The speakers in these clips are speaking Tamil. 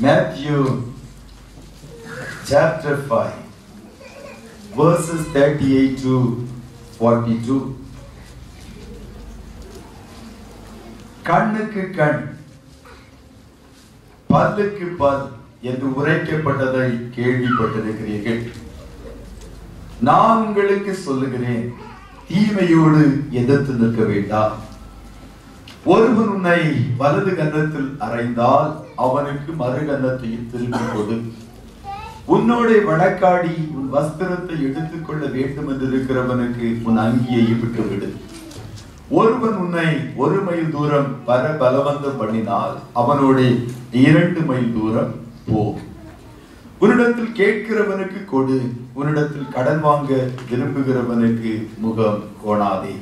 Matthew chapter 5 verses 38 to 42. கண்ணுக்கு கண் பல்லுக்கு பல் என்று உரைக்கப்பட்டதை கேள்விப்பட்டிருக்கிறீர்கள். நான் உங்களுக்கு சொல்லுகிறேன், தீமையோடு எதிர்த்து நிற்க வேண்டாம். ஒருவன் உன்னை வலது கன்னத்தில் அறைந்தால் அவனுக்கு மறு கன்னத்தையும் திருப்பி கொடு. உன்னோட வழக்காடி உன் வஸ்திரத்தை எடுத்துக்கொள்ள வேண்டும் என்று இருக்கிறவனுக்கு உன் அங்கியையும் விட்டுவிடு. ஒருவன் உன்னை 1 மைல் தூரம் வர பலவந்தம் பண்ணினால் அவனோட 2 மைல் தூரம் போ. உன்னிடத்தில் கேட்கிறவனுக்கு கொடு, உன்னிடத்தில் கடன் வாங்க விரும்புகிறவனுக்கு முகம் கோணாதே.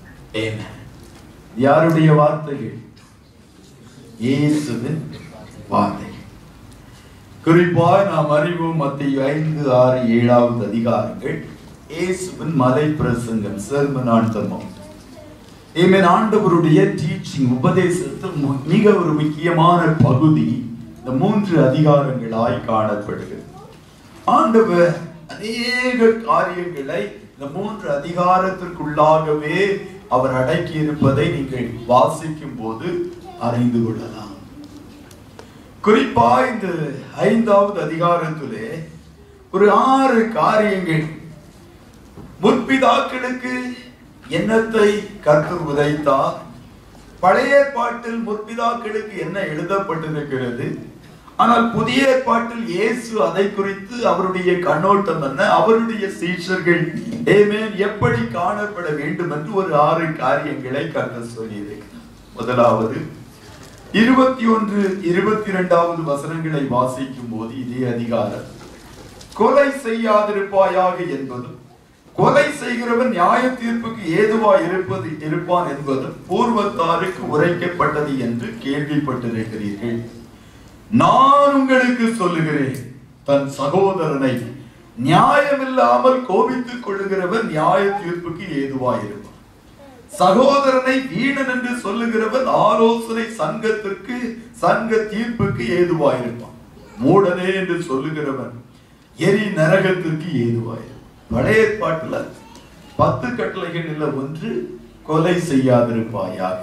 யாருடைய வார்த்தைகள்? இயேசுவின் வார்த்தைகள். குறிப்பாக நாம் அறிவோம் மத்தேயு 5, 6, 7 அதிகாரங்கள் இயேசுவின் மலை பிரசங்கம், செர்மன் ஆன் தி மவுண்ட். ஆண்டவருடைய டீச்சிங், உபதேசத்தில் மிக ஒரு முக்கியமான பகுதி இந்த 3 அதிகாரங்களாய் காணப்படுகிறது. ஆண்டவர் அநேக காரியங்களை இந்த 3 அதிகாரத்திற்குள்ளாகவே அவர் அடக்கி இருப்பதை நீங்கள் வாசிக்கும் போது அறிந்து கொள்ளலாம். குறிப்பா இந்த 5வது அதிகாரத்திலே ஒரு 6 காரியங்கள் முற்பிதாக்களுக்கு என்னத்தை கர்த்தர் உதைத்தார், பழைய ஏற்பாட்டில் முற்பிதாக்களுக்கு என்ன எழுதப்பட்டிருக்கிறது, ஆனால் புதிய ஏற்பாட்டில் இயேசு அதை குறித்து அவருடைய கண்ணோட்டம் என்ன, அவருடைய சீஷர்கள் எப்படி காணப்பட வேண்டும் என்று ஒரு 6 காரியங்களை கர்த்தர் சொல்லியிருக்கிறார். முதலாவது 21, 22 வசனங்களை வாசிக்கும் போது இதே அதிகாரம், கொலை செய்யாதிருப்பாயாக என்பதும் கொலை செய்கிறவன் நியாய தீர்ப்புக்கு ஏதுவாய் இருப்பான் என்பதும் பூர்வத்தாருக்கு உரைக்கப்பட்டது என்று கேள்விப்பட்டிருக்கிறீர்கள். நான் உங்களுக்கு சொல்லுகிறேன், தன் சகோதரனை நியாயமில்லாமல் கோபித்துக் கொள்ளுகிறவன் நியாய தீர்ப்புக்கு ஏதுவாய் இருப்பான். சகோதரனை வீணன் என்று சொல்லுகிறவன் ஆலோசனை சங்க தீர்ப்புக்கு ஏதுவாய் இருப்பான். மூடனே என்று சொல்லுகிறவன் எரி நரகத்திற்கு ஏதுவாய். பழைய ஏற்பாட்டுல 10 கட்டளைகள் இல்ல, ஒன்று கொலை செய்யாதிருப்பாயாக.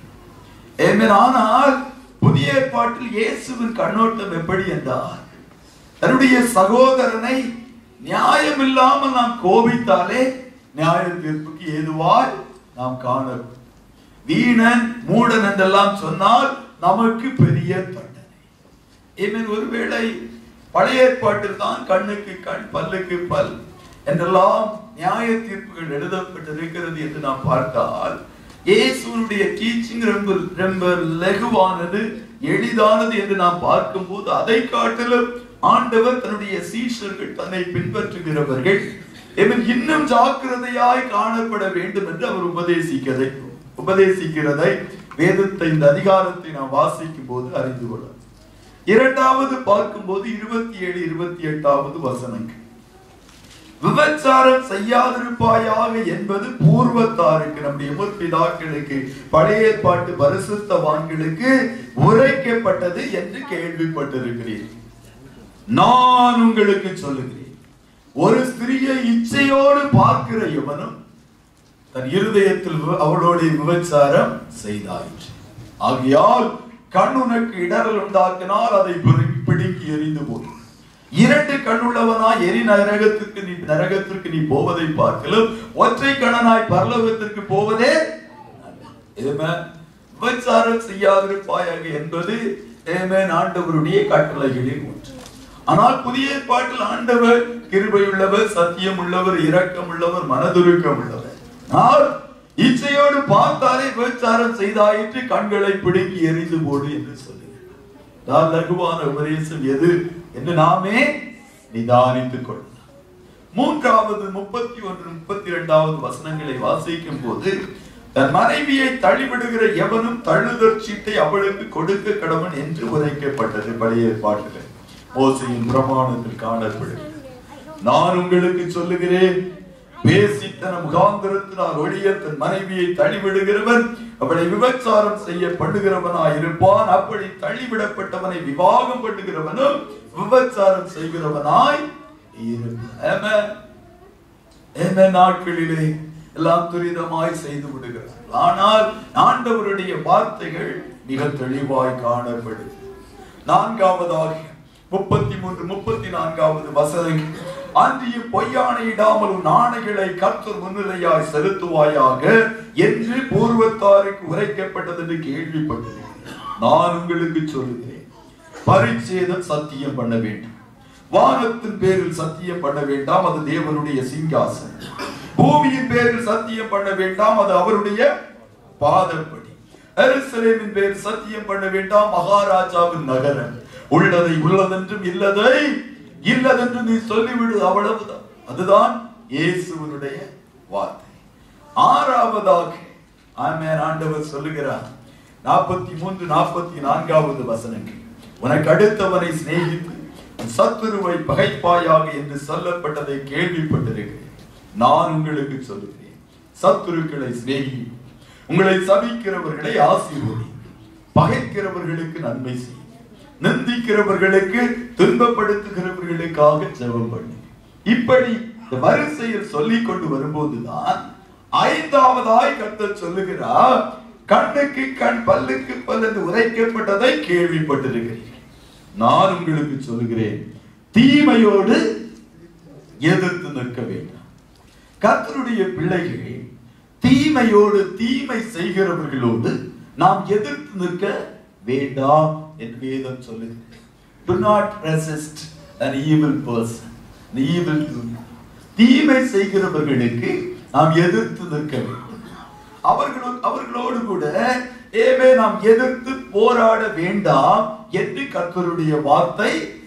ஆனால் புதிய ஏற்பாட்டில் இயேசுவின் கண்ணோட்டம் எப்படி என்றால், தன்னுடைய சகோதரனை நியாயம் இல்லாமல் நாம் கோபித்தாலே நியாய தீர்ப்புக்கு ஏதுவாய் நாம் காண. வீணன் மூடன் என்றெல்லாம் சொன்னால் நமக்கு பெரிய தண்டனை. ஒருவேளை பழைய ஏற்பாட்டில் தான் கண்ணுக்கு கண் பல்லுக்கு பல் என்றெல்லாம் நியாய தீர்ப்புகள் எழுதப்பட்டிருக்கிறது என்று நாம் பார்த்தால், இயேசுவினுடைய டீச்சிங் ரொம்ப லகுவானது, எளிதானது என்று நாம் பார்க்கும் போது அதை காட்டிலும் ஆண்டவர் தன்னுடைய சீஷர்கள், தன்னை பின்பற்றுகிறவர்கள் இன்னும் ஜாக்கிரதையாய் காணப்பட வேண்டும் என்று அவர் உபதேசிக்கிறதை வேதத்தை, இந்த அதிகாரத்தை நாம் வாசிக்கும் போது அறிந்து கொள்ளலாம். இரண்டாவது பார்க்கும் போது 27, 28 வசனங்கள், விபச்சாரம் செய்யாதிருப்பாயாக என்பது பூர்வத்தாருக்கு, நம்முடைய முற்பிதாக்களுக்கு, பழைய ஏற்பாட்டு பரிசுத்தவான்களுக்கு உரைக்கப்பட்டது என்று கேள்விப்பட்டிருக்கிறீர்கள். நான் உங்களுக்கு சொல்லுகிறேன், ஒரு ஸ்திரியை இச்சையோடு பார்க்கிற எவனும் தன் இருதயத்தில் அவளோடு விபச்சாரம் செய்தாயிற்று. ஆகையால் கண் உனக்கு இடரல் உண்டாக்கினால் அதை பிடுங்கி எறிந்து போய், 2 கண்ணுள்ளவனாய் எரி நரகத்திற்கு நீ போவதை பார்க்கலும் ஒற்றை கண்ணனாய் பரலோகத்திற்கு போவதே. விபச்சாரம் செய்யாதிருப்பாயாக என்பது ஆண்டவருடைய கட்டளைகளில் ஒன்று. ஆனால் புதிய ஏற்பாட்டில் ஆண்டவர் கிருபையுள்ளவர், சத்தியம் உள்ளவர், இரக்கம் உள்ளவர், மனதுருக்கம் உள்ளவர். இச்சையோடு பார்த்தாலே விபச்சாரம் செய்தாயிற்று, கண்களை பிடுங்கி எரிந்து போடு என்று சொல்லுகிறார். லகுவான உபதேசம் எது என்று நாமே நிதானித்துக் கொள்ளலாம். மூன்றாவது 31, 32 வசனங்களை வாசிக்கும் போது, தன் மனைவியை தள்ளிவிடுகிற எவனும் தள்ளுதற் சீட்டை அவளுக்கு கொடுக்க கடவன் என்று உரைக்கப்பட்டது பழைய ஏற்பாட்டில், மோசேயின் பிரமாணத்தில் காணப்படுகிறது. நான் உங்களுக்கு சொல்லுகிறேன், பேசித்தன முகாந்திரத்தினால் ஒழிய தன் மனைவியை தள்ளிவிடுகிறவன் அவளை விபச்சாரம் செய்ய பண்ணுகிறவனாய் இருப்பான். அப்படி தள்ளிவிடப்பட்டவனை விவாகம் பண்ணுகிறவனும் விபச்சாரம் செய்கிறவனாய் இருப்பான். நாட்களிலே எல்லாம் துரிதமாய் செய்து விடுகிறார். ஆனால் ஆண்டவருடைய வார்த்தைகள் மிக தெளிவாய் காணப்படுது. 4வது 33 34வது வசனங்கள், அன்றியும் பொய்யானையிடாமல் உன் ஆணைகளை கர்த்தர் முன்னிலையாய் செலுத்துவாயாக என்று பூர்வத்தாருக்கு உரைக்கப்பட்டது என்று கேள்விப்பட்டது. நான் உங்களுக்கு சொல்லுகிறேன், பரிச்சேதம் சத்தியம் பண்ண வேண்டும். வானத்தின் பேரில் சத்தியம் பண்ண வேண்டாம், அது தேவனுடைய சிங்காசனம். பூமியின் பேரில் சத்தியம் பண்ண வேண்டாம், அது அவருடைய பாதப்படி. எருசலேமின் பேரில் சத்தியம் பண்ண வேண்டாம், மகாராஜாவின் நகரம். உள்ளதை உள்ளதென்றும் இல்லதை இல்லதென்றும் நீ சொல்லிவிடு, அவ்வளவுதான். அதுதான் இயேசுவினுடைய வார்த்தை. 6வதாக ஆண்டவர் சொல்லுகிறார் 43 44வது வசனங்கள், உனக்கு அடுத்தவனை சிநேகித்து சத்துருவை பகைப்பாயாக என்று சொல்லப்பட்டதை கேள்விப்பட்டிருக்கிறேன். நான் உங்களுக்கு சொல்லுகிறேன், சத்துருக்களை சிநேகி, உங்களை சபிக்கிறவர்களை ஆசீர்வதி, பகைக்கிறவர்களுக்கு நன்மை செய்ய, நிந்திக்கிறவர்களுக்கு துன்பப்படுத்துகிறவர்களுக்காக ஜெபம் பண்ணு. இப்படி வரிசையில் சொல்லிக் கொண்டு வரும்போதுதான் 5வதாய் கர்த்தர் சொல்லுகிறார், கண்ணுக்கு கண் பல்லுக்கு பல் என்று உரைக்கப்பட்டதை கேள்விப்பட்டிருக்கிறீர்கள். நான் உங்களுக்கு சொல்லுகிறேன், தீமையோடு எதிர்த்து நிற்க வேண்டாம். கர்த்தருடைய பிள்ளைகள் தீமையோடு, தீமை செய்கிறவர்களோடு நாம் எதிர்த்து நிற்க வேண்டாம் என்று வேதம் சொல்லுகிறது. Do not resist an evil person, an evil doer. தீமை செய்கிறவர்களுக்கு நாம் எதிர்த்து நிற்க வேண்டும். அவர்களோடு கூட நாம் எதிர்த்து போராட வேண்டாம் என்று கர்த்தருடைய வார்த்தை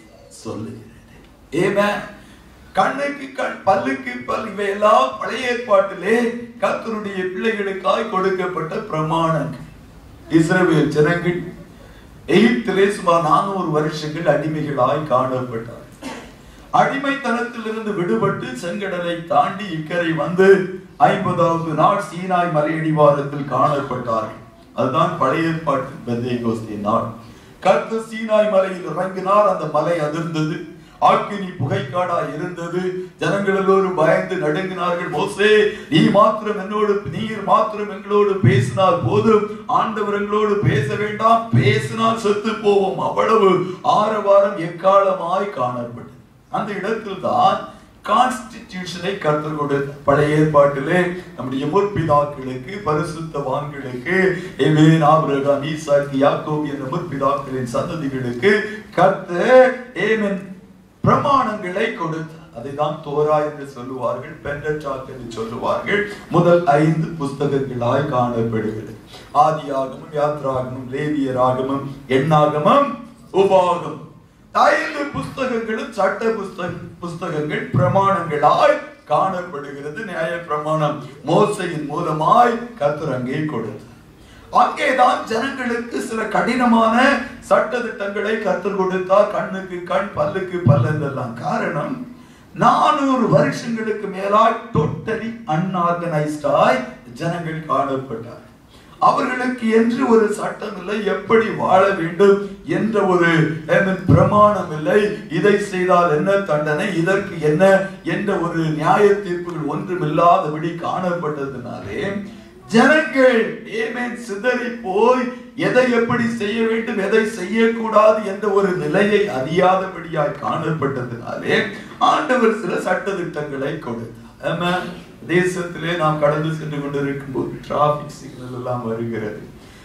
சொல்லுகிறது. கண்ணுக்கு கண் பல்லுக்கு பல், இவையெல்லாம் பழைய ஏற்பாட்டிலே கர்த்தருடைய பிள்ளைகளுக்காய் கொடுக்கப்பட்ட பிரமாணங்கள். இஸ்ரவேல் ஜனங்கள் எகிப்திலே சுமார் 400 வருஷங்கள் அடிமைகளாய் காணப்பட்டார். அடிமைத்தனத்திலிருந்து விடுபட்டு செங்கடலை தாண்டி இக்கரை வந்து 50வது நாள் சீனாய் மலையடிவாரத்தில் காணப்பட்டார்கள். அதுதான் பழைய ஏற்பாட்டு பெந்தேகோஸ்தே நாள். கர்த்தர் சீனாய் மலையில் இறங்கினார். அந்த மலை அதிர்ந்தது, ஆக்கினி புகைக்காடா இருந்தது. ஜனங்கள் எல்லோரும் பயந்து நடுங்கினார்கள். மோசே, நீர் மாத்திரம் எங்களோடு பேசினால் போதும், ஆண்டவர் எங்களோடு பேச வேண்டாம், பேசினால் செத்து போவோம். அவ்வளவு ஆரவாரம் எக்காலமாய் காணப்பட்டது. அந்த இடத்தில் தான் கான்ஸ்டிடியூஷனை கர்த்தர் கொடுத்த. பழைய ஏற்பாட்டிலே நம்முடைய முற்பிதாக்களுக்கு, பரிசுத்தவான்களுக்கு, ஆபிரகாம், ஈசாக்கு, யாக்கோபு என்ற முற்பிதாக்களின் சந்ததிகளுக்கு கர்த்தர் பிரமாணங்களை கொடுத்தார். அதைதான் தோரா என்று சொல்லுவார்கள், பெண்டெட்ராக் என்று சொல்லுவார்கள். முதல் 5 புஸ்தகங்களாய் காணப்படுகிறது. ஆதியாகமம், யாத்ராகமம், லேவியராகமம், எண்ணாகமம், உபாகமம். 5 புஸ்தகங்களும் சட்ட புஸ்தகங்கள் பிரமாணங்களாய் காணப்படுகிறது. நியாய பிரமாணம் மோசையின் மூலமாய் கர்த்தர் அங்கே கொடுத்தார். அங்கேதான் ஜனங்களுக்கு சில கடினமான சட்ட திட்டங்களை கர்த்தர் கொடுத்தார். கண்ணுக்கு கண், பல்லுக்கு பல் என்றெல்லாம். காரணம், 400 வருஷங்களுக்கு மேலாய் டோட்டலி அன்ஆர்கனைஸ்டாய் ஜனங்கள் காணப்பட்டார். அவர்களுக்கு என்று ஒரு சட்டம் இல்லை, எப்படி வாழ வேண்டும் என்ற ஒரு பிரமாணம் இல்லை. இதை செய்தால் என்ன தண்டனை, இதற்கு என்ன என்ற ஒரு நியாய தீர்ப்புகள் ஒன்றுமில்லாதபடி காணப்பட்டதுனாலே ஜனங்கள் சிதறி போய் எதை எப்படி செய்ய வேண்டும், எதை செய்யக்கூடாது என்ற ஒரு நிலையை அறியாதபடியாய் காணப்பட்டதுனாலே ஆண்டவர் சில சட்ட திட்டங்களை கொடுத்தார். தேசத்திலே நாம் கடந்து சென்று கொண்டிருக்கும் போது டிராபிக் சிக்னல் எல்லாம் வருகிறது.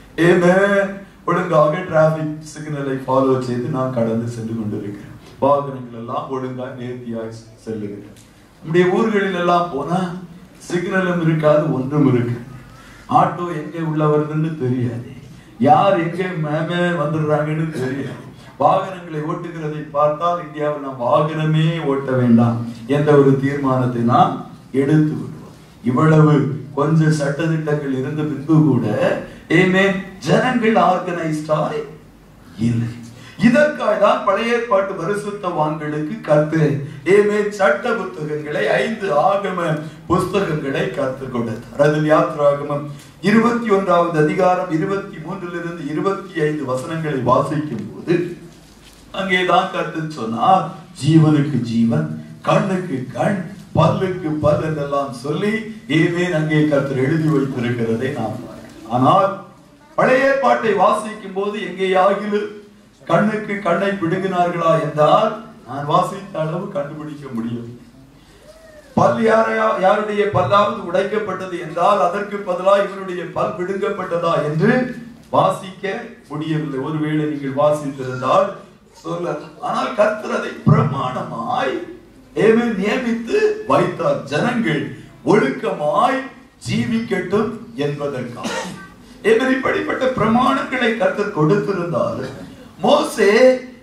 ஒழுங்காக டிராபிக் சிக்னலை ஃபாலோ செய்து நாம் கடந்து சென்று கொண்டிருக்கிறோம். வாகனங்கள் எல்லாம் ஒழுங்காக நேர்த்தியாக செல்லுகிறோம். நம்முடைய ஊர்களில் எல்லாம் போனா சிக்னலும் இருக்காது, ஒன்றும் இருக்கு. ஆட்டோ எங்கே உள்ள வருதுன்னு தெரியாது, யார் எங்கே மேமே வந்துடுறாங்கன்னு தெரியாது. வாகனங்களை ஓட்டுகிறதை பார்த்தால் இந்தியாவில் நாம் வாகனமே ஓட்ட வேண்டாம் என்ற ஒரு தீர்மானத்தை நாம் எடுத்து விடுவோம். இவ்வளவு கொஞ்சம் சட்டதிட்டங்கள் இருந்த பின்பு கூட ஜனங்கள் ஆர்கனைஸ்டாய் இல்லை. இதற்காக தான் பழைய ஏற்பாட்டு பரிசுத்தவான்களுக்கு கர்த்தர் சட்ட புத்தகங்களை 5 ஆகம புஸ்தகங்களை கற்றுக் கொடுத்தார். அதில் யாத்ராகமம், 21வது அதிகாரம் 23 25 வசனங்களை வாசிக்கும் போது அங்கேதான் கர்த்தர் சொன்னார், ஜீவனுக்கு ஜீவன், கண்ணுக்கு கண், பல்லுக்கு பல் என்றெல்லாம் சொல்லி அங்கே கர்த்தர் எழுதி வைத்திருக்கிறதை நாம் பார்க்கிறோம். ஆனால் பழைய ஏற்பாட்டை வாசிக்கும் போது எங்கேயாகிலும் கண்ணுக்கு கண்ணை பிடுங்கினார்களா என்றால் நான் வாசித்த அளவு கண்டுபிடிக்க முடியும். பல் யாருடைய பல்லாவது உடைக்கப்பட்டது என்றால் அதற்கு பதிலாக இவருடைய பல் பிடுங்கப்பட்டதா என்று வாசிக்க முடியவில்லை. ஒருவேளை நீங்கள் வாசித்திருந்தால் சொல்ல. ஆனால் கர்த்தர் அதை பிரமாணமாய் நியமித்து வைத்தார், ஜனங்கள் ஒழுக்கமாய் ஜீவிக்கட்டும் என்பதற்காக. இப்படிப்பட்ட பிரமாணங்களை கர்த்தர் கொடுத்திருந்தால் மோசே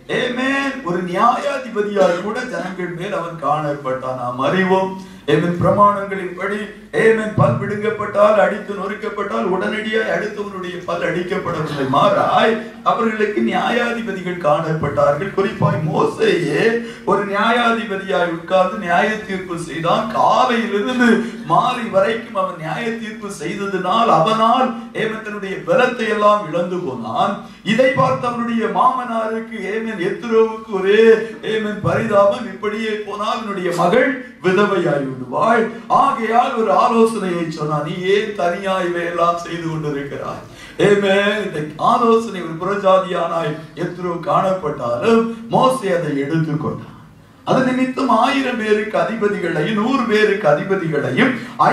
ஒரு நியாயாதிபதியாய் கூட ஜனங்கள் மேல் அவன் காணப்பட்டான். நாம் அறிவோம் பிரமாணங்களின்படி பல் பிடுங்கப்பட்டால், அடித்து நொறுக்கப்பட்டால் உடனடியாய் அடுத்தவனுடைய பல் அடிக்கப்படவில்லை, மாறாய் அவர்களுக்கு நியாயாதிபதிகள் காணப்பட்டார்கள். குறிப்பாய் மோசேயே ஒரு நியாயாதிபதியாய் உட்கார்ந்து நியாய தீர்ப்பு செய்தான். காலையிலிருந்து மாலை வரைக்கும் அவன் நியாய தீர்ப்பு செய்ததினால் அவனால் தன்னுடைய பலத்தை எல்லாம் இழந்து போனான். இதை பார்த்து அவனுடைய மாமனாருக்கு எத்ரோவுக்கு ஒரே பரிதாபம், இப்படியே போனால் என்னுடைய மகள் விதவையாய் விடுவாள். ஆகையால் ஒரு ஆலோசனையை சொன்னான், நீ ஏன் தனியா இவையெல்லாம் செய்து கொண்டிருக்கிறாய்? இந்த ஆலோசனை ஒரு புறஜாதியானாய் எத்ரோ காணப்பட்டாலும் மோசே அதை எடுத்துக்கொண்டான். அது நிமித்தம் 1000 பேருக்கு அதிபதிகளையும் 100 பேருக்கு அதிபதிகளையும்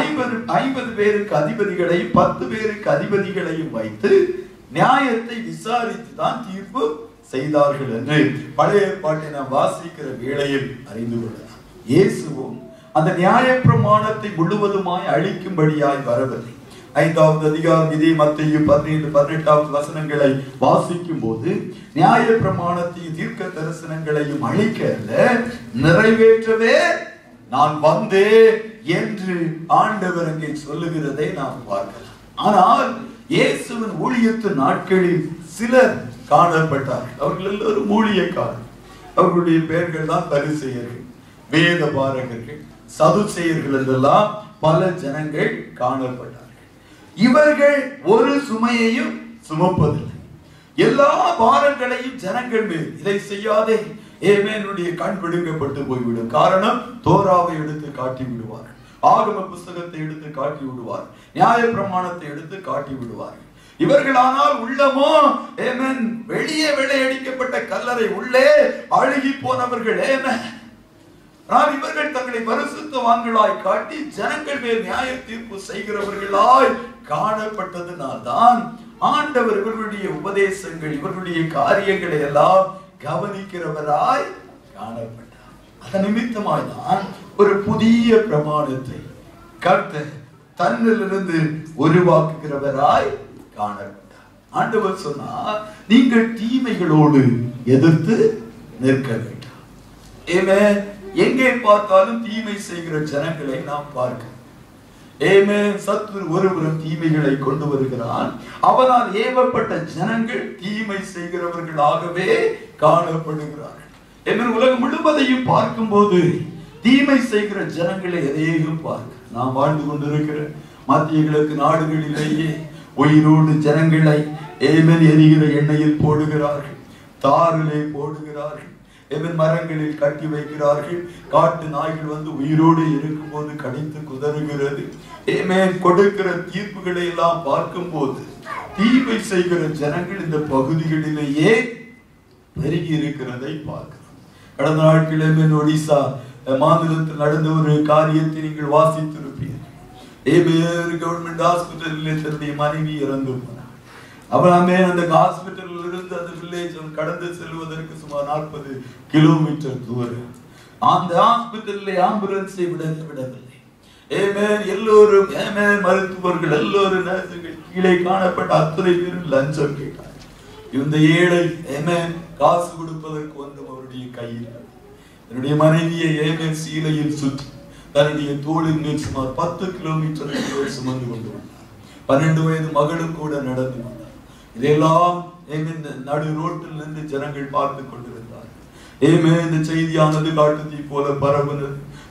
50 பேருக்கு அதிபதிகளையும் 10 பேருக்கு அதிபதிகளையும் வைத்து நியாயத்தை விசாரித்து தான் தீர்ப்பு செய்தார்கள் என்று பழைய ஏற்பாட்டை நாம் வாசிக்கிற வேளையில் அறிந்து கொள்ளலாம். இயேசுவும் அந்த நியாய பிரமாணத்தை முழுவதுமாய் அழிக்கும்படியாய் வரவில்லை. 5வது அதிகாரம் இதே மத்தேயு 17-18 வசனங்களை வாசிக்கும் போது நியாய பிரமாணத்தையும் தீர்க்க தரிசனங்களையும் அழிக்க அல்ல, நிறைவேற்றவே நான் வந்தேன் என்று ஆண்டவர் அங்கே சொல்லுகிறதை நாம் பார்க்கலாம். ஆனால் இயேசுவின் ஊழியத்து நாட்களில் சிலர் காணப்பட்டார்கள். அவர்கள் எல்லோரும் ஊழியக்காரர்கள். அவர்களுடைய பெயர்கள் தான் பரிசேயர்கள், வேத பாரகர்கள், சதுசேயர்கள் என்றெல்லாம் பல ஜனங்கள் காணப்பட்டார்கள். இவர்கள் ஒரு சுமையையும் சுமப்பதில்லை, எல்லா பாரங்களையும் ஜனங்கள் மேல். இதை செய்யாதே, என்னுடைய கண் பிடுங்கப்பட்டு போய்விடும். காரணம், தோராவை எடுத்து காட்டி விடுவார், ஆகம புஸ்தகத்தை எடுத்து காட்டி விடுவார், நியாய பிரமாணத்தை எடுத்து காட்டி விடுவார். இவர்களானால் உள்ளமோ வெளியே வெள்ளையடிக்கப்பட்ட கல்லறை, உள்ளே அழுகி போனவர்கள். இவர்கள் தங்களை பரிசுத்தவான்களாய் காட்டி ஜனங்கள் மேல் நியாய தீர்ப்பு செய்கிறவர்களாய் காணப்பட்டதுனால்தான் ஆண்டவர் இவர்களுடைய உபதேசங்கள், இவர்களுடைய காரியங்களை எல்லாம் கவனிக்கிறவராய் காணப்பட்டார். அதன் நிமித்தமாய் தான் ஒரு புதிய பிரமாணத்தை கர்த்தர் தன்னிலிருந்து உருவாக்குகிறவராய் காணப்பட்டார். ஆண்டவர் சொன்னார், நீங்கள் தீமைகளோடு எதிர்த்து நிற்க வேண்டாம். எங்கே பார்த்தாலும் தீமை செய்கிற ஜனங்களை நாம் பார்க்கிறோம். சத்துரு ஒருவரும் தீமைகளை கொண்டு வருகிறான். அவனால் ஏவப்பட்ட ஜனங்கள் தீமை செய்கிறவர்களாகவே காணப்படுகிறார்கள். உலகம் முழுவதையும் பார்க்கும் போது தீமை செய்கிற ஜனங்களை எதையும் பார்க்க நாம் வாழ்ந்து கொண்டிருக்கிற மத்திய கிழக்கு நாடுகளிலேயே உயிரோடு ஜனங்களை எரிகிற எண்ணெயில் போடுகிறார்கள், தாரிலே போடுகிறார்கள், மரங்களில் கட்டி வைக்கிறார்கள். காட்டு நாய்கள் வந்து உயிரோடு இருக்கும் போது கடித்து குதறுகிறது. கொடுக்கிற தீர்ப்புகளை எல்லாம் பார்க்கும் போது தீமை செய்கிற ஜனங்கள் இந்த பகுதிகளிலேயே பெருகி இருக்கிறதை பார்க்கிறோம். கடந்த நாட்களில் ஒடிசா மாநிலத்தில் நடந்த ஒரு காரியத்தை நீங்கள் வாசித்திருப்பீர்கள். கவர்மெண்ட் ஹாஸ்பிட்டலில் தன்னுடைய மனைவி இறந்து போனார். அவராமே அந்த ஹாஸ்பிட்டலில் இருந்து அந்த வில்லேஜ் கடந்து செல்வதற்கு சுமார் 40 கிலோமீட்டர் தூரம். அந்த ஹாஸ்பிட்டலில் ஆம்புலன்ஸை விடவில்லை. எல்லோரும் மருத்துவர்கள் எல்லோரும் நர்சுகள் கீழே காணப்பட்ட அத்தனை பேரும் லஞ்சம் கேட்டார். இந்த ஏழை காசு கொடுப்பதற்கு ஒன்றும் அவருடைய கையில். என்னுடைய மனைவியை சீலையில் சுற்றி தன்னுடைய தோளின் மேல் சுமார் 10 கிலோமீட்டர் சுமந்து கொண்டு வந்தார். 12 வயது மகளும் கூட நடந்து வந்தார். இதெல்லாம் நடு ரோட்டில் நின்று ஜனங்கள் பார்த்து கொண்டிருந்தார். இந்த செய்தியானது காட்டுத்தீ போல பரவுனது.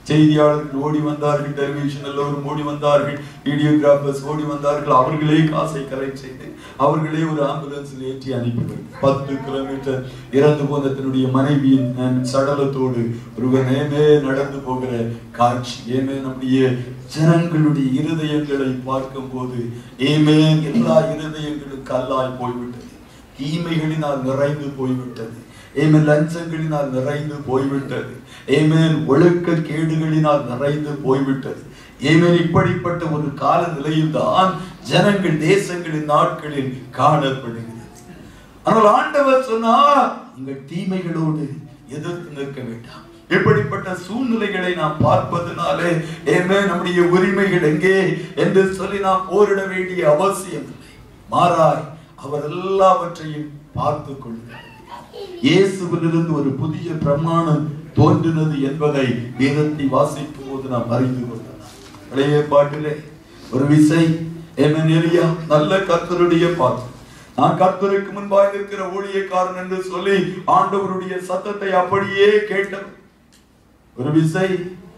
செய்தியாளர்கள் ஓடி வந்தார்கள், டெலிவிஷன் எல்லோரும் ஓடி வந்தார்கள், வீடியோகிராபர்ஸ் ஓடி வந்தார்கள். அவர்களே காசை கலெக்ட் செய்து அவர்களே ஒரு ஆம்புலன்ஸில் ஏற்றி அனுப்பினார். 10 கிலோமீட்டர் இறந்து போன தன்னுடைய மனைவியின் சடலத்தோடு ஒருவர் நடந்து போகிற காட்சி. நம்முடைய ஜனங்களுடைய இருதயங்களை பார்க்கும் போது எல்லா இருதயங்களும் கல்லாய் போய்விட்டது, தீமைகளினால் நிறைந்து போய்விட்டது, லஞ்சங்களினால் நிறைந்து போய்விட்டது, ஒழுக்க கேடுகளினால் நிறைந்து போய்விட்டது. இப்படிப்பட்ட ஒரு கால நிலையில் தான் ஜனங்கள் தேசங்களின் நாட்களில் காணப்படுகிறது. ஆனால் ஆண்டவர் சொன்னார், நீங்கள் தீமைகளோடு எதிர்த்து நிற்க வேண்டாம். இப்படிப்பட்ட சூழ்நிலைகளை நாம் பார்ப்பதனாலே நம்முடைய உரிமைகள் எங்கே என்று சொல்லி நாம் போரிட வேண்டிய அவசியம் இல்லை. மாறாய் அவர் எல்லாவற்றையும் பார்த்து கொள்கிறார். இயேசுவிலிருந்து ஒரு புதிய பிரமாணம் தோன்றினது என்பதை வேதத்தை வாசிக்கும் போது நாம் அறிந்து கொள்ளலாம். பழைய பாட்டிலே ஒரு விசை எலியா நல்ல கர்த்தருடைய பாத்திரம், நான் கர்த்தருக்கு முன்பாக இருக்கிற ஊழியக்காரன் என்று சொல்லி ஆண்டவருடைய சத்தத்தை அப்படியே கேட்டவர். ஒரு விசை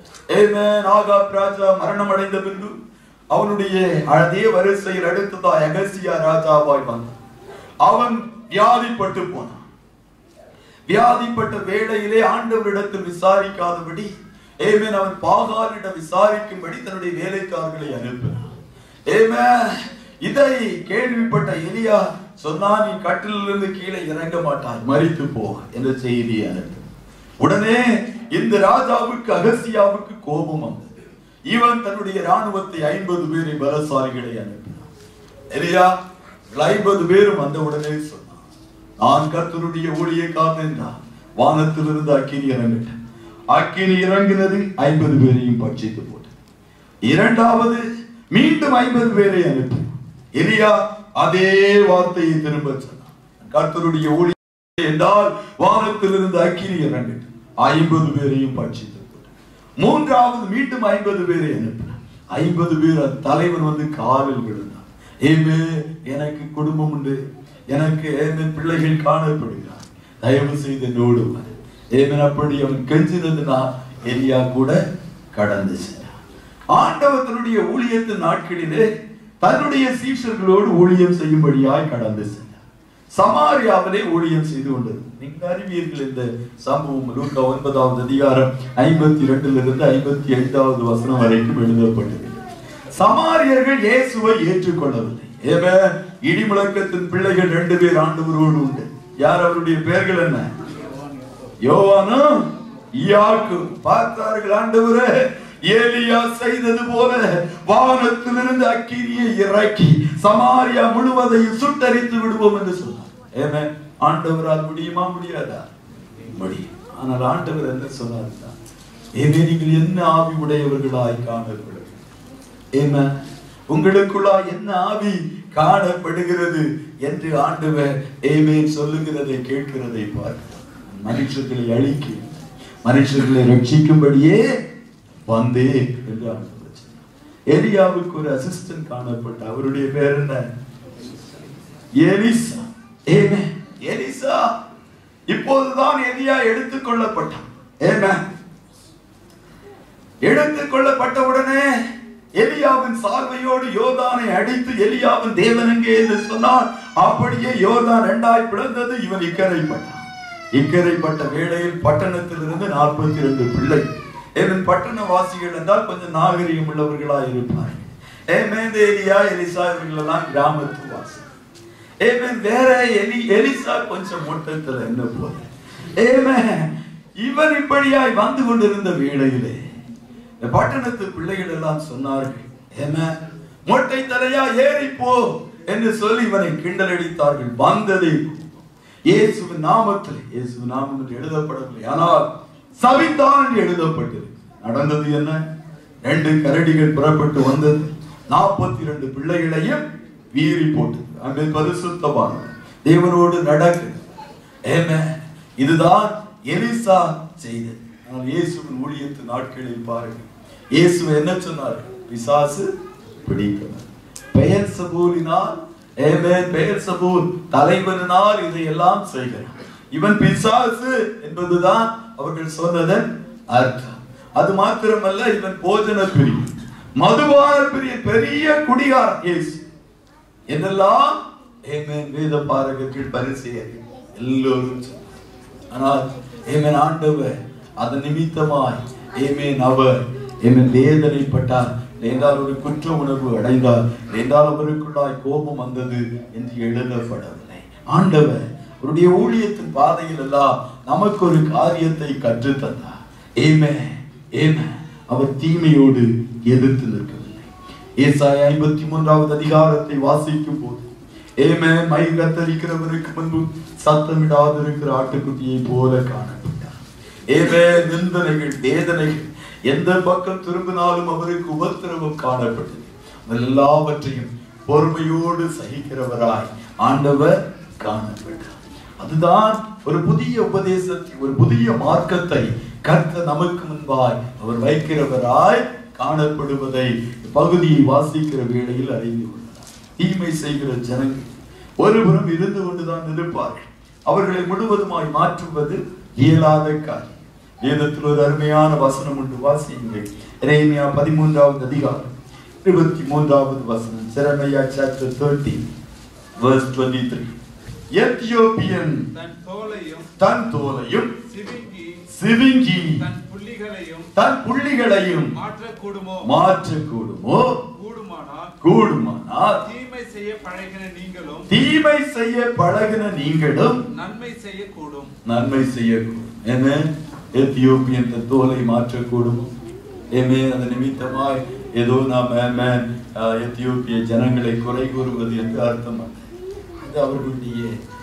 ஆகாப் ராஜா மரணம் அடைந்த பின்பு அவனுடைய அதே வரிசையில் அடுத்ததாய் அகசியா ராஜாவாய் வந்தான். அவன் வியாதிப்பட்டு போனான். வியாதிப்பட்ட வேளையிலே ஆண்டவரிடத்தில் விசாரிக்காதபடி அவன் பாகாலிடம் விசாரிக்கும்படி தன்னுடைய வேலைக்காரர்களை அனுப்பினான். இதை கேள்விப்பட்ட எலியா சொன்னான், நீ கட்டிலிருந்து கீழே இறங்க மாட்டாய், மரித்து போ என்ற செய்தியை அனுப்பி. உடனே இந்த ராஜாவுக்கு அகசியாவுக்கு கோபம் வந்தது. இவன் தன்னுடைய ராணுவத்தை 50 பேரை பலசாலிகளை அனுப்பினான். எலியா 50 பேரும் வந்த உடனே சொன்னான், நான் கர்த்தருடைய ஊழியக்காரன் என்றான். வானத்திலிருந்து அக்கினி இறங்கிட்டேன். அக்கினி இறங்கினது 50 பேரையும் பட்சித்து போட்டு. இரண்டாவது மீண்டும் 50 பேரை அனுப்பி எலியா அதே வார்த்தையை திரும்ப சொன்னான், கர்த்தருடைய ஊழியர் என்றால் வானத்திலிருந்து அக்கினி இறங்கிட்டு 50 பேரையும் பட்சித்து போட்டு. மூன்றாவது மீண்டும் 50 பேரை அனுப்பினான். 50 பேர் தலைவன் வந்து காலில் விழுந்தான். எனக்கு குடும்பம் உண்டு, எனக்கு பிள்ளைகள் காணப்படுகிறார், தயவு செய்து என்னோடு அப்படி அவன் கெஞ்சினதுனா எலியா கூட கடந்து சென்றான். ஆண்டவர் தன்னுடைய ஊழியத்தின் நாட்களிலே தன்னுடைய சீஷர்களோடு ஊழியம் செய்யும்படியாய் கடந்து சென்றார். சமாரியாவிலே ஊழியம் செய்து கொண்டது. நீங்கள் அறிவீர்கள் இந்த சம்பவம். லூக்கா 9வது அதிகாரம் 52 55வது வசனம் வரைக்கும் எழுதப்பட்டது. சமாரியர்கள் இயேசுவை ஏற்றுக்கொள்ளவில்லை. இடி முழக்கத்தின் பிள்ளைகள் 2 பேர் ஆண்டவரோடு உண்டு. யார் அவருடைய பெயர்கள் என்ன? யோவானும் யாக்கோபும். பார்த்தார்கள், ஆண்டவரே ஏலியா செய்தது போல வானத்திலிருந்து அக்கினியை இறக்கி சமாரியா முழுவதையும் சுட்டரித்து விடுவோம் என்று சொன்னார். ஆண்டவரால் முடியுமா? முடியாதா? முடியும். ஆனால் ஆண்டவர் என்ன சொன்னார்? நீங்கள் என்ன ஆவி உடையவர்களாய் காணப்படுகிறது? உங்களுக்குள்ளா என்ன ஆவி காணப்படுகிறது என்று ஆண்டவர் சொல்லுகிறதை கேட்கிறதை பார்க்க, மனுஷர்களை அழிக்க மனுஷர்களை ரட்சிக்கும்படியே வந்தே என்று ஆண்டவர் சொன்னார். எலியாவுக்கு ஒரு அசிஸ்டன்ட் காணப்பட்ட, அவருடைய பேர் என்ன? எலிசா. எலிசா. இப்போதுதான் எலியா எடுத்துக் கொள்ளப்பட்டான். எடுத்துக் கொள்ளப்பட்ட உடனே எலியாவின் சால்வையோடு யோர்தானை அடித்து எலியாவின் தேவன் எங்கே என்று சொன்னார். அப்படியே யோர்தான் 2ஆய் பிளந்தது. இவன் இக்கரைப்பட்டான். இக்கரைப்பட்ட வேளையில் பட்டணத்திலிருந்து 42 பிள்ளை. பட்டண வாசிகள் என்றால் கொஞ்சம் நாகரிகம் உள்ளவர்களா இருப்பார்கள். எலியா எலிசா இவர்கள் எல்லாம் கிராமத்து வாசி. வேற எலிசா கொஞ்சம் மொட்டத்தில் என்ன போல. இவன் இப்படியாய் வந்து கொண்டிருந்த வேளையிலே பட்டணத்து பிள்ளைகள் எல்லாம் சொன்னார்கள், மொட்டை தலையா ஏறிப்போ என்று சொல்லி இவனை கிண்டல் அடித்தார்கள். வந்ததை இயேசுவின் நாமத்தில், இயேசுவின் நாமம் என்று எழுதப்படவில்லை, ஆனால் சபித்தான் என்று எழுதப்பட்டது. நடந்தது என்ன? 2 கரடிகள் புறப்பட்டு வந்தது. 42 பிள்ளைகளையும் வீறி போட்டது. அங்கே பரிசுத்தவான் தேவனோடு நடக்கு. இதுதான் எலிசா செய்தது. ஆனால் இயேசுவின் ஊழியத்தின் நாட்களில் பாருங்கள், இயேசு என்ன சொன்னார்? பிசாசு பிடிக்கிறார். பெயர் சபூலினால், பெயர் சபூல் தலைவனால் இதையெல்லாம் செய்கிறார். இவன் பிசாசு என்பதுதான் அவர்கள் சொன்னதன் அர்த்தம். அது மாத்திரமல்ல, இவன் போஜன பிரியன், மதுபான பிரியன், பெரிய குடிகாரன் இயேசு. என்னெல்லாம் வேத பாரகர்கள் பரிசேயர்கள் எல்லோரும். ஆனால் ஆண்டவர் அதன் நிமித்தமாய் அவர் வேதனைப்பட்டார் என்றால், ஒரு குற்ற உணர்வு அடைந்தார் என்றால், அவருக்குள்ளாய் கோபம் வந்தது என்று எழுதப்படவில்லை. ஆண்டவர் அவருடைய ஊழியத்தின் பாதையில் எல்லாம் நமக்கு ஒரு காரியத்தை கற்று தந்தார். அவர் தீமையோடு எதிர்த்து நிற்கவில்லை. ஏசாயா 53வது அதிகாரத்தை வாசிக்கும் போது மயில் கத்தரிக்கிறவருக்கு முன்பு சத்தமிடாதிருக்கிற ஆட்டுக்குட்டியை போல காணப்பட்டார். நிந்தனைகள், வேதனைகள் எந்த பக்கம் திரும்பினாலும் அவருக்கு உபத்திரவம் காணப்பட்டது. எல்லாவற்றையும் பொறுமையோடு சகிக்கிறவராய் ஆண்டவர் காணப்பட்டார். அதுதான் ஒரு புதிய உபதேசத்தை, ஒரு புதிய மார்க்கத்தை கர்த்தர் நமக்கு முன்பாய் அவர் வைக்கிறவராய் காணப்படுவதை பகுதியை வாசிக்கிற வேளையில் அறிந்து கொண்டார். தீமை செய்கிற ஜனங்கள் ஒருபுறம் இருந்து கொண்டுதான் இருப்பார்கள். அவர்களை முழுவதுமாய் மாற்றுவது இயலாத காரியம். வேதத்தில் ஒரு அருமையான வசனம் உண்டு, வாசியுங்கள். எரேமியா 13வது அதிகாரம் 23வது வசனம். Jeremiah chapter 13 verse 23. எத்தியோப்பியன் தன் தோலையும் சிவிங்கி தன் புள்ளிகளையும் மாற்றக்கூடுமோ? கூடுமானால் தீமை செய்ய பழகின நீங்களும் நன்மை செய்யக்கூடும். என்ன? எத்தியோப்பியன் தன் தோலை மாற்றக்கூடுமோ? அந்த நிமித்தமாய் ஏதோ நாம் எத்தியோப்பிய ஜனங்களை குறை கூறுவது என்று அர்த்தம் அல்ல. இது அவர்களுடைய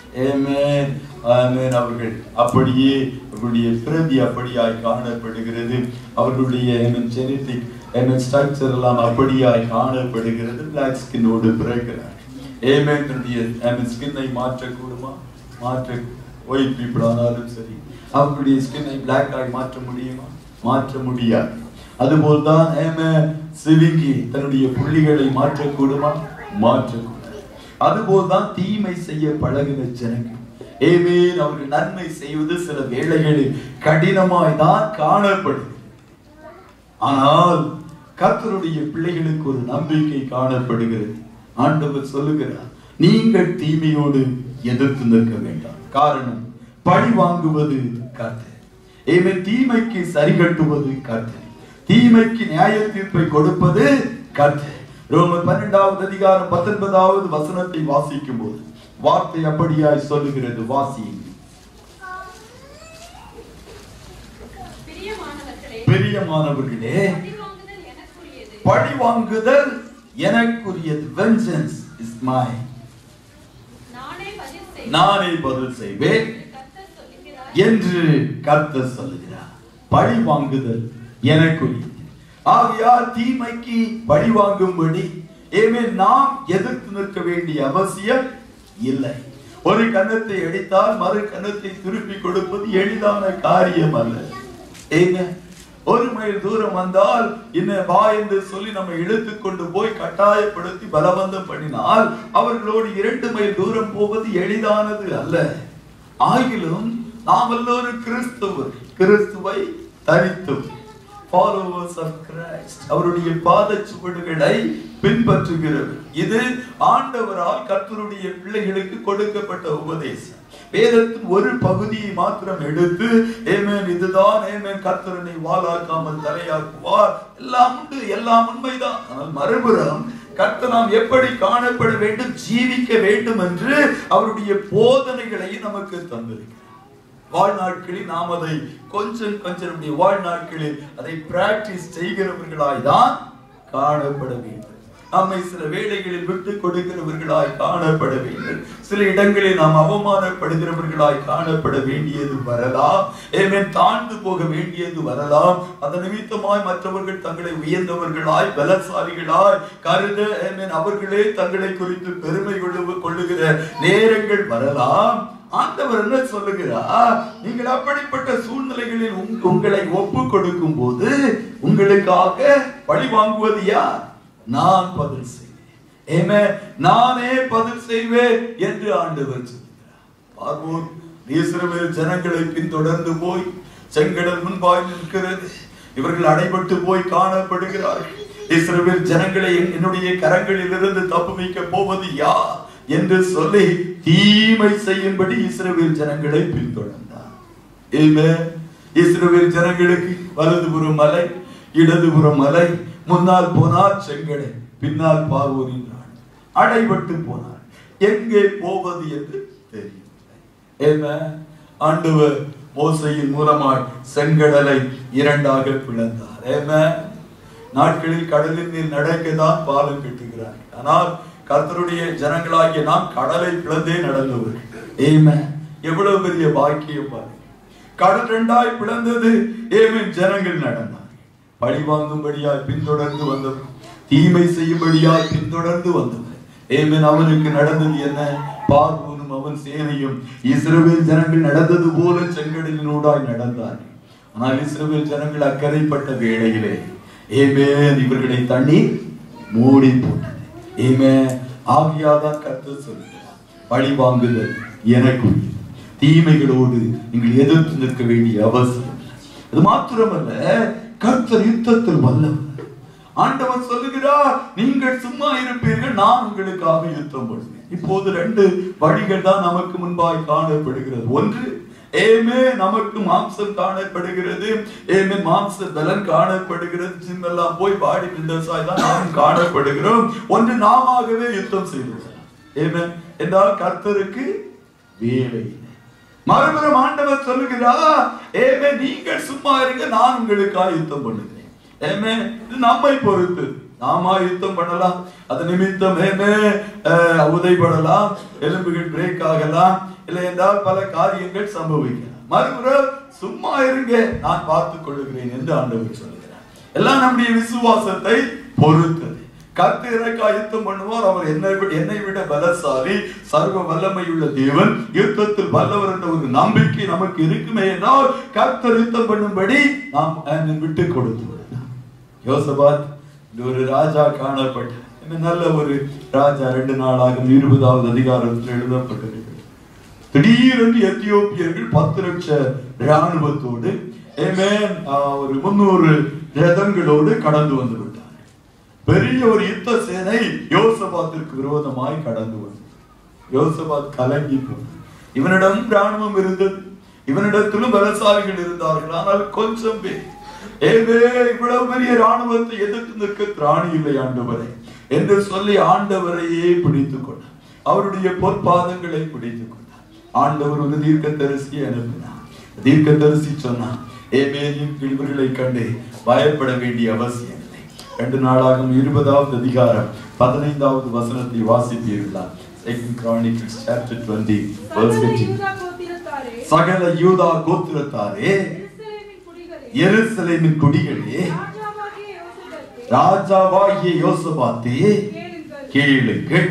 அவர்கள் அப்படியே, அவர்களுடைய பிரதி அப்படியாய் காணப்படுகிறது. அவர்களுடைய ஜெனடிக் ஸ்ட்ரக்சர் எல்லாம் அப்படியாய் காணப்படுகிறது. பிளாக் ஸ்கின்னோடு பிறக்கிறார். ஸ்கின்னை மாற்றக்கூடுமா? ஒயிட் பீப்புள் ஆனாலும் சரி, அவர்களுடைய ஸ்கின்னை பிளாக் ஆகி மாற்ற முடியுமா? மாற்ற முடியாது. அதுபோல்தான் சிவிங்கி தன்னுடைய புள்ளிகளை மாற்றக்கூடுமா? மாற்றக்கூடாது. அதுபோல்தான் தீமை செய்ய பழகின ஜனங்கள் அவர்கள் நன்மை செய்வது சில வேளைகளில் கடினமாய் தான் காணப்படும். ஆனால் கர்த்தருடைய பிள்ளைகளுக்கு ஒரு நம்பிக்கை காணப்படுகிறது. ஆண்டவர் சொல்லுகிறார், நீங்கள் தீமையோடு எதிர்த்து நிற்க வேண்டாம். காரணம், பழி வாங்குவது கர்த்தர். தீமைக்கு சரி கட்டுவது கர்த்தர். தீமைக்கு நியாய தீர்ப்பை கொடுப்பது கர்த்தர். ரோமர் 12வது அதிகாரம் 19வது வசனத்தை வாசிக்கும் போது வார்த்தை அப்படியாய் சொல்லுகிறது. வாசியுங்கள். பிரியமானவர்களே, பழி வாங்குதல் எனக்குரியது. Vengeance is mine. நானே பதில் செய்வேன் என்று கர்த்தர் சொல்லுகிறார். பழி வாங்குதல் எனக்குரியது. ஆகையால் தீமைக்கு பழி வாங்கும்படி நாம் எதிர்த்து நிற்க வேண்டிய அவசியம் இல்லை. ஒரு கன்னத்தை அடித்தால் மறு கன்னத்தை திருப்பி கொடுப்பது எளிதான காரியம் அல்ல. ஒரு மைல் தூரம் வந்தால் இன்னும் வா என்று சொல்லி நம்ம இழுத்து கொண்டு போய் கட்டாயப்படுத்தி பலவந்தம் பண்ணினால் அவர்களோடு 2 மைல் தூரம் போவது எளிதானது அல்ல. ஆகிலும் நாம் எல்லோரும் கிறிஸ்துவை தரித்தோம். followers of Christ, அவருடைய பாதச்சுவடுகளை பின்பற்றுகிறவர். இது ஆண்டவரால் கர்த்தருடைய பிள்ளைகளுக்கு கொடுக்கப்பட்ட உபதேசம். வேதத்தின் ஒரு பகுதியை மாத்திரம் எடுத்து இதுதான் கர்த்தரனை வாளாக்காமல் தலையாக்குவார், எல்லாம் உண்டு, எல்லாம் உண்மைதான். ஆனால் மறுபுறம் கர்த்தர் நாம் எப்படி காணப்பட வேண்டும், ஜீவிக்க வேண்டும் என்று அவருடைய போதனைகளை நமக்கு தந்திருக்கிறார். வாழ்நாட்களில் நாம் அதை கொஞ்சம் நம்முடைய வாழ்நாட்களில் அதை பிராக்டிஸ் செய்கிறவர்களாய் தான் காணப்பட வேண்டும். நம்மை சில வேளைகளில் விட்டு கொடுக்கிறவர்களாய் காணப்பட வேண்டும். சில இடங்களில் நாம் அவமானப்படுகிறவர்களாய் காணப்பட வேண்டியது வரலாம். தாழ்ந்து போக வேண்டியது வரலாம். அதன் நிமித்தமாய் மற்றவர்கள் தங்களை உயர்ந்தவர்களாய் பலசாலிகளாய் கருத அவர்களே தங்களை குறித்து பெருமை கொள்ளுகிற நேரங்கள் வரலாம். ஆண்டவர் என்ன சொல்லுகிறார்? நீங்கள் அப்படிப்பட்ட சூழ்நிலைகளில் உங்களை ஒப்பு கொடுக்கும் போது உங்களுக்காக பழி வாங்குவது யார்? நான் பதில் செய்வேன். நானே பதில் செய்வேன் என்று ஆண்டவர் சொல்கிறார். பார்வோன் இஸ்ரவேல் ஜனங்களை பின்தொடர்ந்து போய் செங்கடல் முன்பாய் நிற்கிறது. இவர்கள் அடைபட்டு போய் காணப்படுகிறார்கள். இஸ்ரவேல் ஜனங்களை என்னுடைய கரங்களில் இருந்து தப்புவிக்க போவது யார் என்று சொல்லி தீமை செய்யும்படி இஸ்ரவேல் ஜனங்களை பின்தொடர்ந்தார். இஸ்ரவேல் ஜனங்களுக்கு வலதுபுறம் மலை, இடதுபுறம் மலை, முன்னால் போனார் செங்கடை, பின்னால் பார்வோனின் நாடு. அடைபட்டு போனார். எங்கே போவது என்று தெரியவில்லை. ஆண்டவர் மோசையின் மூலமாய் செங்கடலை இரண்டாக பிளந்தார். நாட்களில் கடலின் நீர் நடக்கதான் பாலம் கட்டுகிறார். ஆனால் கர்த்தருடைய ஜனங்களாகிய நாம் கடலை பிளந்தே நடந்தவர்கள். எவ்வளவு பெரிய பாக்கியம் பாருங்க. கடல் இரண்டாய் பிளந்தது. ஜனங்கள் நடந்தார். பழி வாங்கும்படியாய் பின்தொடர்ந்து வந்தவர், தீமை செய்யும்படியாய் பின்தொடர்ந்து வந்தவர். அவனுக்கு நடந்தது என்ன? பார்வோனும் அவன் சேனையும் இஸ்ரவேல் ஜனங்கள் நடந்தது போல செங்கடலினூடாய் நடந்தார்கள். ஆனால் இஸ்ரவேல் ஜனங்கள் அக்கறைப்பட்ட வேளையிலே இவர்களை தண்ணீர் மூடி போட்டது. ஆகியாதான் கர்த்தர் சொல்கிறார், பழி வாங்குதல் எனக்கு தீமைகளோடு நீங்கள் எதிர்த்து நிற்க வேண்டிய அவசியம். அது மாத்திரமல்ல, கர்த்தர் யுத்தத்தில் வல்லவர். ஆண்டவர் சொல்லுகிறார், நீங்கள் சும்மா இருப்பீர்கள், நான் உங்களுக்காக யுத்தம் பண்ணுவேன். இப்போது ரெண்டு வழிகள் தான் நமக்கு முன்பாய் காணப்படுகிறது. ஒன்று நமக்கு மாம்சம் காணப்படுகிறது, மாம்ச பலன் காணப்படுகிறது, ஜிம்மெல்லாம் போய் பாடி பில்டர்ஸாய் தான் நாம் காணப்படுகிறோம். ஒன்று நாமாகவே யுத்தம் செய்கிறோம் என்றால் கர்த்தருக்கு வேலை. மறுபுறம் ஆண்டவர் சொல்லுகிறார், நீங்கள் சும்மா இருங்க, நான் உங்களுக்காக யுத்தம் பண்ணுகிறேன். இது நம்மை பொறுத்து. நாம யுத்தம் பண்ணலாம், அது நிமித்தம் உதைபடலாம், எலும்புகள் பிரேக் ஆகலாம், இல்லை என்றால் பல காரியங்கள் சம்பவிக்கலாம். மறுபுறம் சும்மா இருங்க, நான் பார்த்துக் கொள்ளுகிறேன் என்று ஆண்டவர் சொல்லுகிறார். எல்லாம் நம்முடைய விசுவாசத்தை பொறுத்தது. கர்த்தர் எனக்காக யுத்தம் பண்ணுவார். அவர் என்னை விட பலசாலி, சர்வ வல்லமை உள்ள தேவன், யுத்தத்தில் வல்லவர் என்ற ஒரு நம்பிக்கை நமக்கு இருக்குமே என்றால் கர்த்தர் யுத்தம் பண்ணும்படி நாம் விட்டு கொடுத்து. யோசபாத் ஒரு ராஜா காணப்பட்ட நல்ல ஒரு ராஜா. 2 நாளாகும் 20வது அதிகாரத்தில் எழுதப்பட்டிருக்கிறது. திடீரென்று எத்தியோப்பியர்கள் 10 லட்சம் ராணுவத்தோடு ஒரு 300 ரதங்களோடு கடந்து வந்து விட்டார். பெரிய ஒரு யுத்த சேனை யோசபாத்திற்கு விரோதமாய் கடந்து வந்தது. யோசபாத் கலங்கி போனார். இவனிடம் ராணுவம் இருந்தது, இவனிடத்திலும் பலசாலிகள் இருந்தார்கள். ஆனால் கொஞ்சம் பேர். இவ்வளவு பெரிய ராணுவத்தை எதிர்த்து நிற்க திராணி இல்லை ஆண்டவரே என்று சொல்லி ஆண்டவரையே பிடித்துக் கொண்டார். அவருடைய பொற்பாதங்களை பிடித்துக் கொண்டார். ஆண்டவர் ஒரு தீர்க்கதரிசியை அனுப்பினார். தீர்க்கதரிசி சொன்னார், இவர்களை கண்டு பயப்பட வேண்டிய அவசியம் இல்லை. 2 நாளாகும் 20வது அதிகாரம் 15வது வசனத்தை வாசிப்பீர்களா? 2 Chronicles chapter 20 verse 15. சகல யூதா கோத்திரத்தாரே, எருசலேமின் குடிகளே, ராஜாவாகிய யோசபாத்தே, கேளுங்கள்.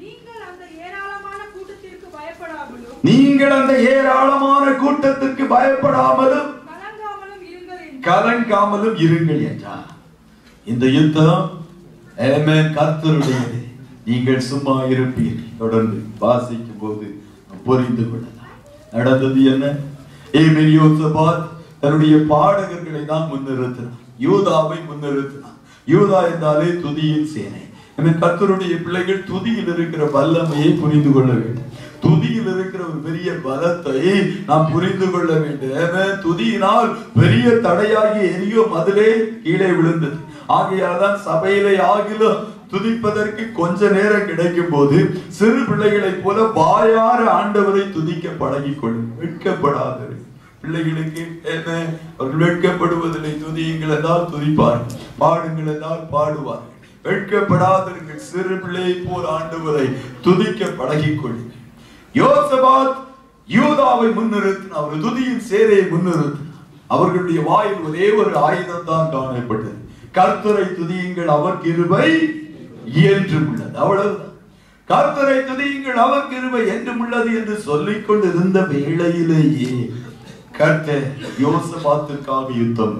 நீங்கள் அந்த ஏராளமான கூட்டத்திற்கு பயப்படாமலும் கலங்காமலும் இருங்கள் என்றார். இந்த யுத்தம் கர்த்தருடையது, நீங்கள் சும்மா இருப்பீர்கள். தொடர்ந்து வாசிக்கும் போது புரிந்து கொள்ளலாம் நடந்தது என்ன. யோசபாத் தன்னுடைய பாடகர்களை தான் முன்னிறுத்தினார், யூதாவை முன்னிறுத்தினார். யூதா என்றாலே துதியின் சேனை. கர்த்தருடைய பிள்ளைகள் துதியில் இருக்கிற வல்லமையை புரிந்து கொள்ள வேண்டும். துதியில் இருக்கிற ஒரு பெரிய பலத்தை நாம் புரிந்து கொள்ள வேண்டும். துதியினால் பெரிய தடையாகி எரியோ மதிலே கீழே விழுந்தது. ஆகையால் தான் சபையிலே ஆகிலும் துதிப்பதற்கு கொஞ்ச நேரம் கிடைக்கும் போது சிறு பிள்ளைகளை போல வாயார ஆண்டவரை துதிக்க பழகிக் கொள்ளும். வெட்கப்படாத பிள்ளைகளுக்கு அவர்கள் வெட்கப்படுவதில்லை. துதியுங்கள் என்றால் துதிப்பார்கள், பாடுங்கள் என்றால் பாடுவார்கள். வெட்கப்படாதவர்கள் சிறு பிள்ளையை போல் ஆண்டவரை துதிக்க பழகிக் கொள்ளுங்கள். யோசபாத் யூதாவை முன்னிறுத்தினார், அவர் துதியின் சேரையை முன்னிறுத்தினார். அவர்களுடைய வாயில் ஒரே ஒரு ஆயுதம் தான் காணப்பட்டது, கர்த்தரை துதியுங்கள் அவர் கிருபை என்றும் உள்ளது. அவ்வளவுதான். கர்த்தரை துதியுங்கள் அவர் கிருபை என்றும் உள்ளது என்று சொல்லிக் கொண்டிருந்த வேளையிலேயே கர்த்தர் யோசபாத்திற்காக யுத்தம்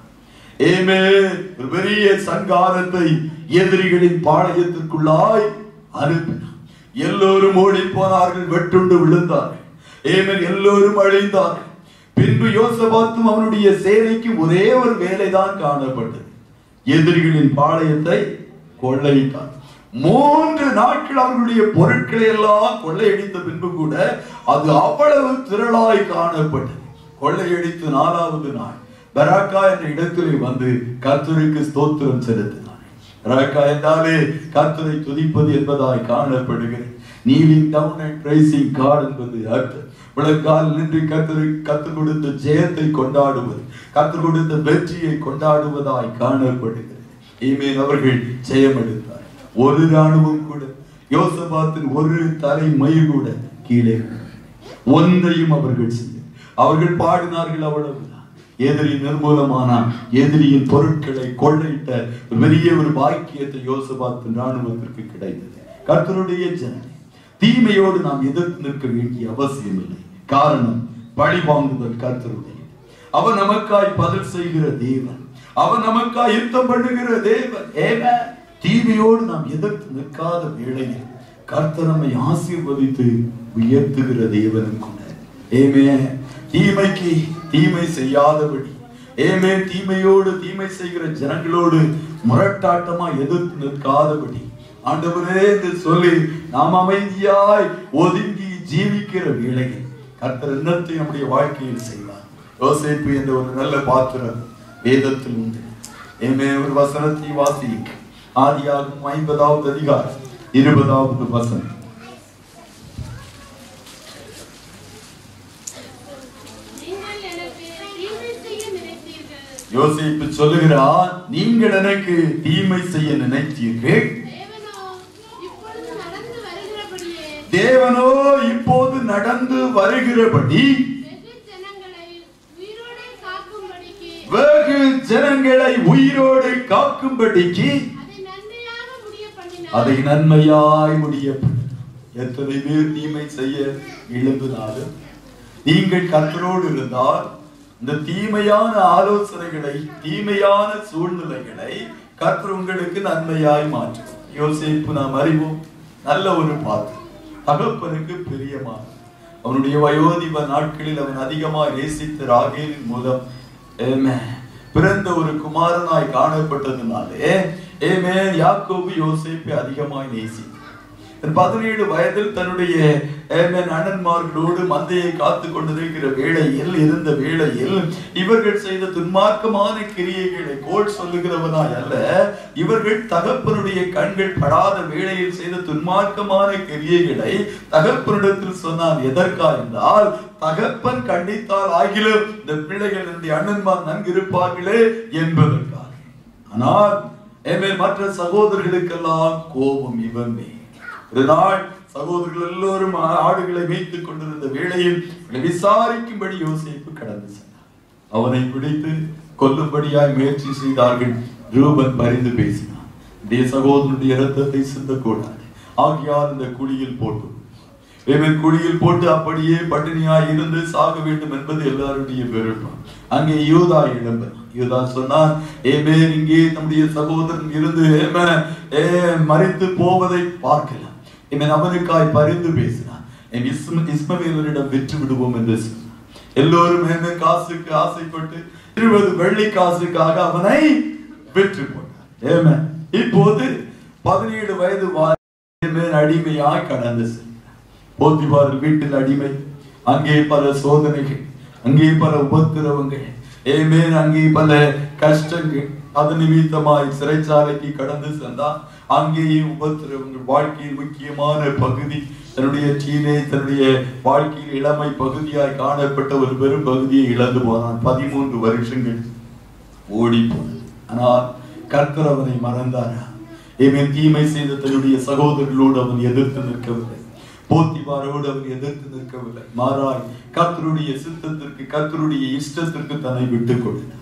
ஒரு பெரிய சங்காரத்தை எதிரிகளின் பாளையத்திற்குள்ளாய் அனுப்பினார். எல்லோரும் ஓடி போனார்கள், வெட்டுண்டு விழுந்தார்கள். எல்லோரும் அழிந்தார்கள். பின்பு யோசபாத்தும் அவனுடைய சேனைக்கு ஒரே ஒரு வேலைதான் காணப்பட்டது, எதிரிகளின் பாளையத்தை கொள்ளையிட்டார். 3 நாட்கள் அவர்களுடைய பொருட்களை எல்லாம் கொள்ளையடித்த பின்பு கூட அது அவ்வளவு திரளாய் காணப்பட்டது. கொள்ளையடித்து 4வது நாள் பராக்கா என்ற இடத்திலே வந்து கர்த்தருக்கு ஸ்தோத்திரம் செலுத்தினார். பராக்கா என்றாலே கர்த்தரை துதிப்பது என்பதாய் காணப்படுகிறது. kneeling down and praising God என்பது அர்த்தம். விளக்கால் நின்று கர்த்தர் கொடுத்த ஜெயத்தை கொண்டாடுவது, கர்த்தர் கொடுத்த வெற்றியை கொண்டாடுவதாய் காணப்படுகிறது. ஆமென். அவர்கள் ஜெயம் எடுத்தார். ஒரு ராணுவம் கூட, யோசபாத்தின் ஒரு தலை மயிர் கூட கீழே ஒன்றையும் அவர்கள் செய்ய, அவர்கள் பாடினார்கள், அவ்வளவுதான். எதிரி நிர்மூலமானான். எதிரியின் பொருட்களை கொள்ளையிட்ட பெரிய ஒரு பாக்கியத்தை யோசபாத்தின் ராணுவத்திற்கு கிடைத்தது. கர்த்தருடைய ஜனமே, தீமையோடு நாம் எதிர்த்து நிற்க வேண்டிய அவசியம் இல்லை. காரணம், பழி வாங்குதல் கர்த்தருடைய. அவர் நமக்காய் பதில் செய்கிற தேவன், அவர் நமக்காய் யுத்தம் பண்ணுகிற தேவன். ஆமென். தீமையோடு நாம் எதிர்த்து நிற்காத வேளையில் கர்த்தர் நம்மை ஆசீர்வதித்து உயர்த்துகிற தேவனும் கூட. ஆமென். தீமைக்கு தீமை செய்யாதபடி, ஆமென், தீமையோடு தீமை செய்கிற ஜனங்களோடு முரட்டாட்டமா எதிர்த்து நிற்காதபடி ஆண்டவரே என்று சொல்லி நாம் அமைதியாய் ஒதுங்கி ஜீவிக்கிற வேளையில் கர்த்தர் என்னத்தை நம்முடைய வாழ்க்கையில் செய்வார். யோசேப்பு என்ற ஒரு நல்ல பாத்திரம் வேதத்தில் உண்டு. ஆமென். ஒரு வசனத்தை வாசிக்க, ஆதியாகமம் 50வது அதிகாரம் 20வது வசனம். யோசேப்பு சொல்லுகிறார், நீங்கள் எனக்கு தீமை செய்ய நினைத்தீர்கள், தேவனோ இப்போது நடந்து வருகிறபடி வெகு ஜனங்களை உயிரோடு காக்கும்படிக்கு அதை நன்மையாய் முடிய. எத்தனை பேர் தீமை செய்ய எழும்பினாலும் நீங்கள் கர்த்தரோடு இருந்தால் இந்த தீமையான ஆலோசனைகளை, தீமையான சூழ்நிலைகளை கர்த்தர் உங்களுக்கு நன்மையாய் மாற்றும். யோசேப்பு நாம் அறிவோம், நல்ல ஒரு பாத்திரம், தகப்பனுக்கு பிரியமான. அவனுடைய வயோதிப நாட்களில் அவன் அதிகமாய் நேசித்த ராகேலின் மூலம் பிறந்த ஒரு குமாரனாய் காணப்பட்டதுனாலே யாக்கோபு யோசேப்பை அதிகமாய் நேசித்தார். 17 வயதில் தன்னுடைய அண்ணன்மார்களோடு மந்தையை காத்து கொண்டிருக்கிற வேளையில் இருந்த வேளையில் இவர்கள் செய்த துன்மார்க்கமான கிரியைகளை கோல் சொல்லுகிறவனாய் அல்ல, இவர்கள் தகப்பனுடைய கண்கள் படாத வேளையில் செய்த துன்மார்க்கமான கிரியைகளை தகப்பனிடத்தில் சொன்னான். எதற்கா என்றால், தகப்பன் கண்டித்தால் ஆகிலும் இந்த பிள்ளைகள் என்னுடைய அண்ணன்மார் நன்கு இருப்பார்களே என்பதற்காக. ஆனால் மற்ற சகோதரர்களுக்கெல்லாம் கோபம் இவனே. ஒரு நாள் சகோதரர்கள் எல்லோரும் ஆடுகளை வைத்துக் கொண்டிருந்த வேளையில் விசாரிக்கும்படி யோசேப்பு கடந்து சென்றார். அவனை பிடித்து கொல்லும்படியாய் முயற்சி செய்தார்கள். ரூபன் பரிந்து பேசினான், சகோதரனுடைய இரத்தத்தை சிந்தக்கூடாது, ஆகியால் இந்த குழியில் போட்டு குழியில் போட்டு அப்படியே பட்டினியாய் இருந்து சாக வேண்டும் என்பது எல்லாருடைய விருப்பம். அங்கே யூதா எழும்பினான். யூதா சொன்னான், இங்கே நம்முடைய சகோதரன் இருந்து மரித்து போவதை பார்க்கலாம். அவனுக்காய் பரிந்து பேசினான். இஸ்மவேலரிடம் விற்று விடுவோம் என்று சொன்னான். எல்லோரும் காசுக்கு ஆசைப்பட்டு 20 வெள்ளி காசுக்காக அவனை விற்று போனார். இப்போது 17 வயது அடிமையாய் கடந்து சென்றார். போத்திபார் வீட்டில் அடிமை. அங்கே பல சோதனைகள், அங்கே பல உபத்திரவங்கள், அங்கே பல கஷ்டங்கள். அது நிமித்தமாய் சிறைச்சாலைக்கு கடந்து சென்றார். அங்கேயே உபத்திரவங்கள். வாழ்க்கையில் முக்கியமான பகுதி, தன்னுடைய தன்னுடைய வாழ்க்கையில் இளமை பகுதியாய் காணப்பட்ட ஒரு பெரும் பகுதியை இழந்து போனான். 13 வருஷங்கள் ஓடி போனது. ஆனால் கர்த்தர் அவனை மறந்தாரா? தீமை செய்த தன்னுடைய சகோதரர்களோடு அவன் எதிர்த்து நிற்கவில்லை. போத்திபாரோடு அவன் எதிர்த்து நிற்கவில்லை. மாறாய் கர்த்தருடைய சித்தத்திற்கு, கர்த்தருடைய இஷ்டத்திற்கு தன்னை விட்டுக் கொடுத்தார்.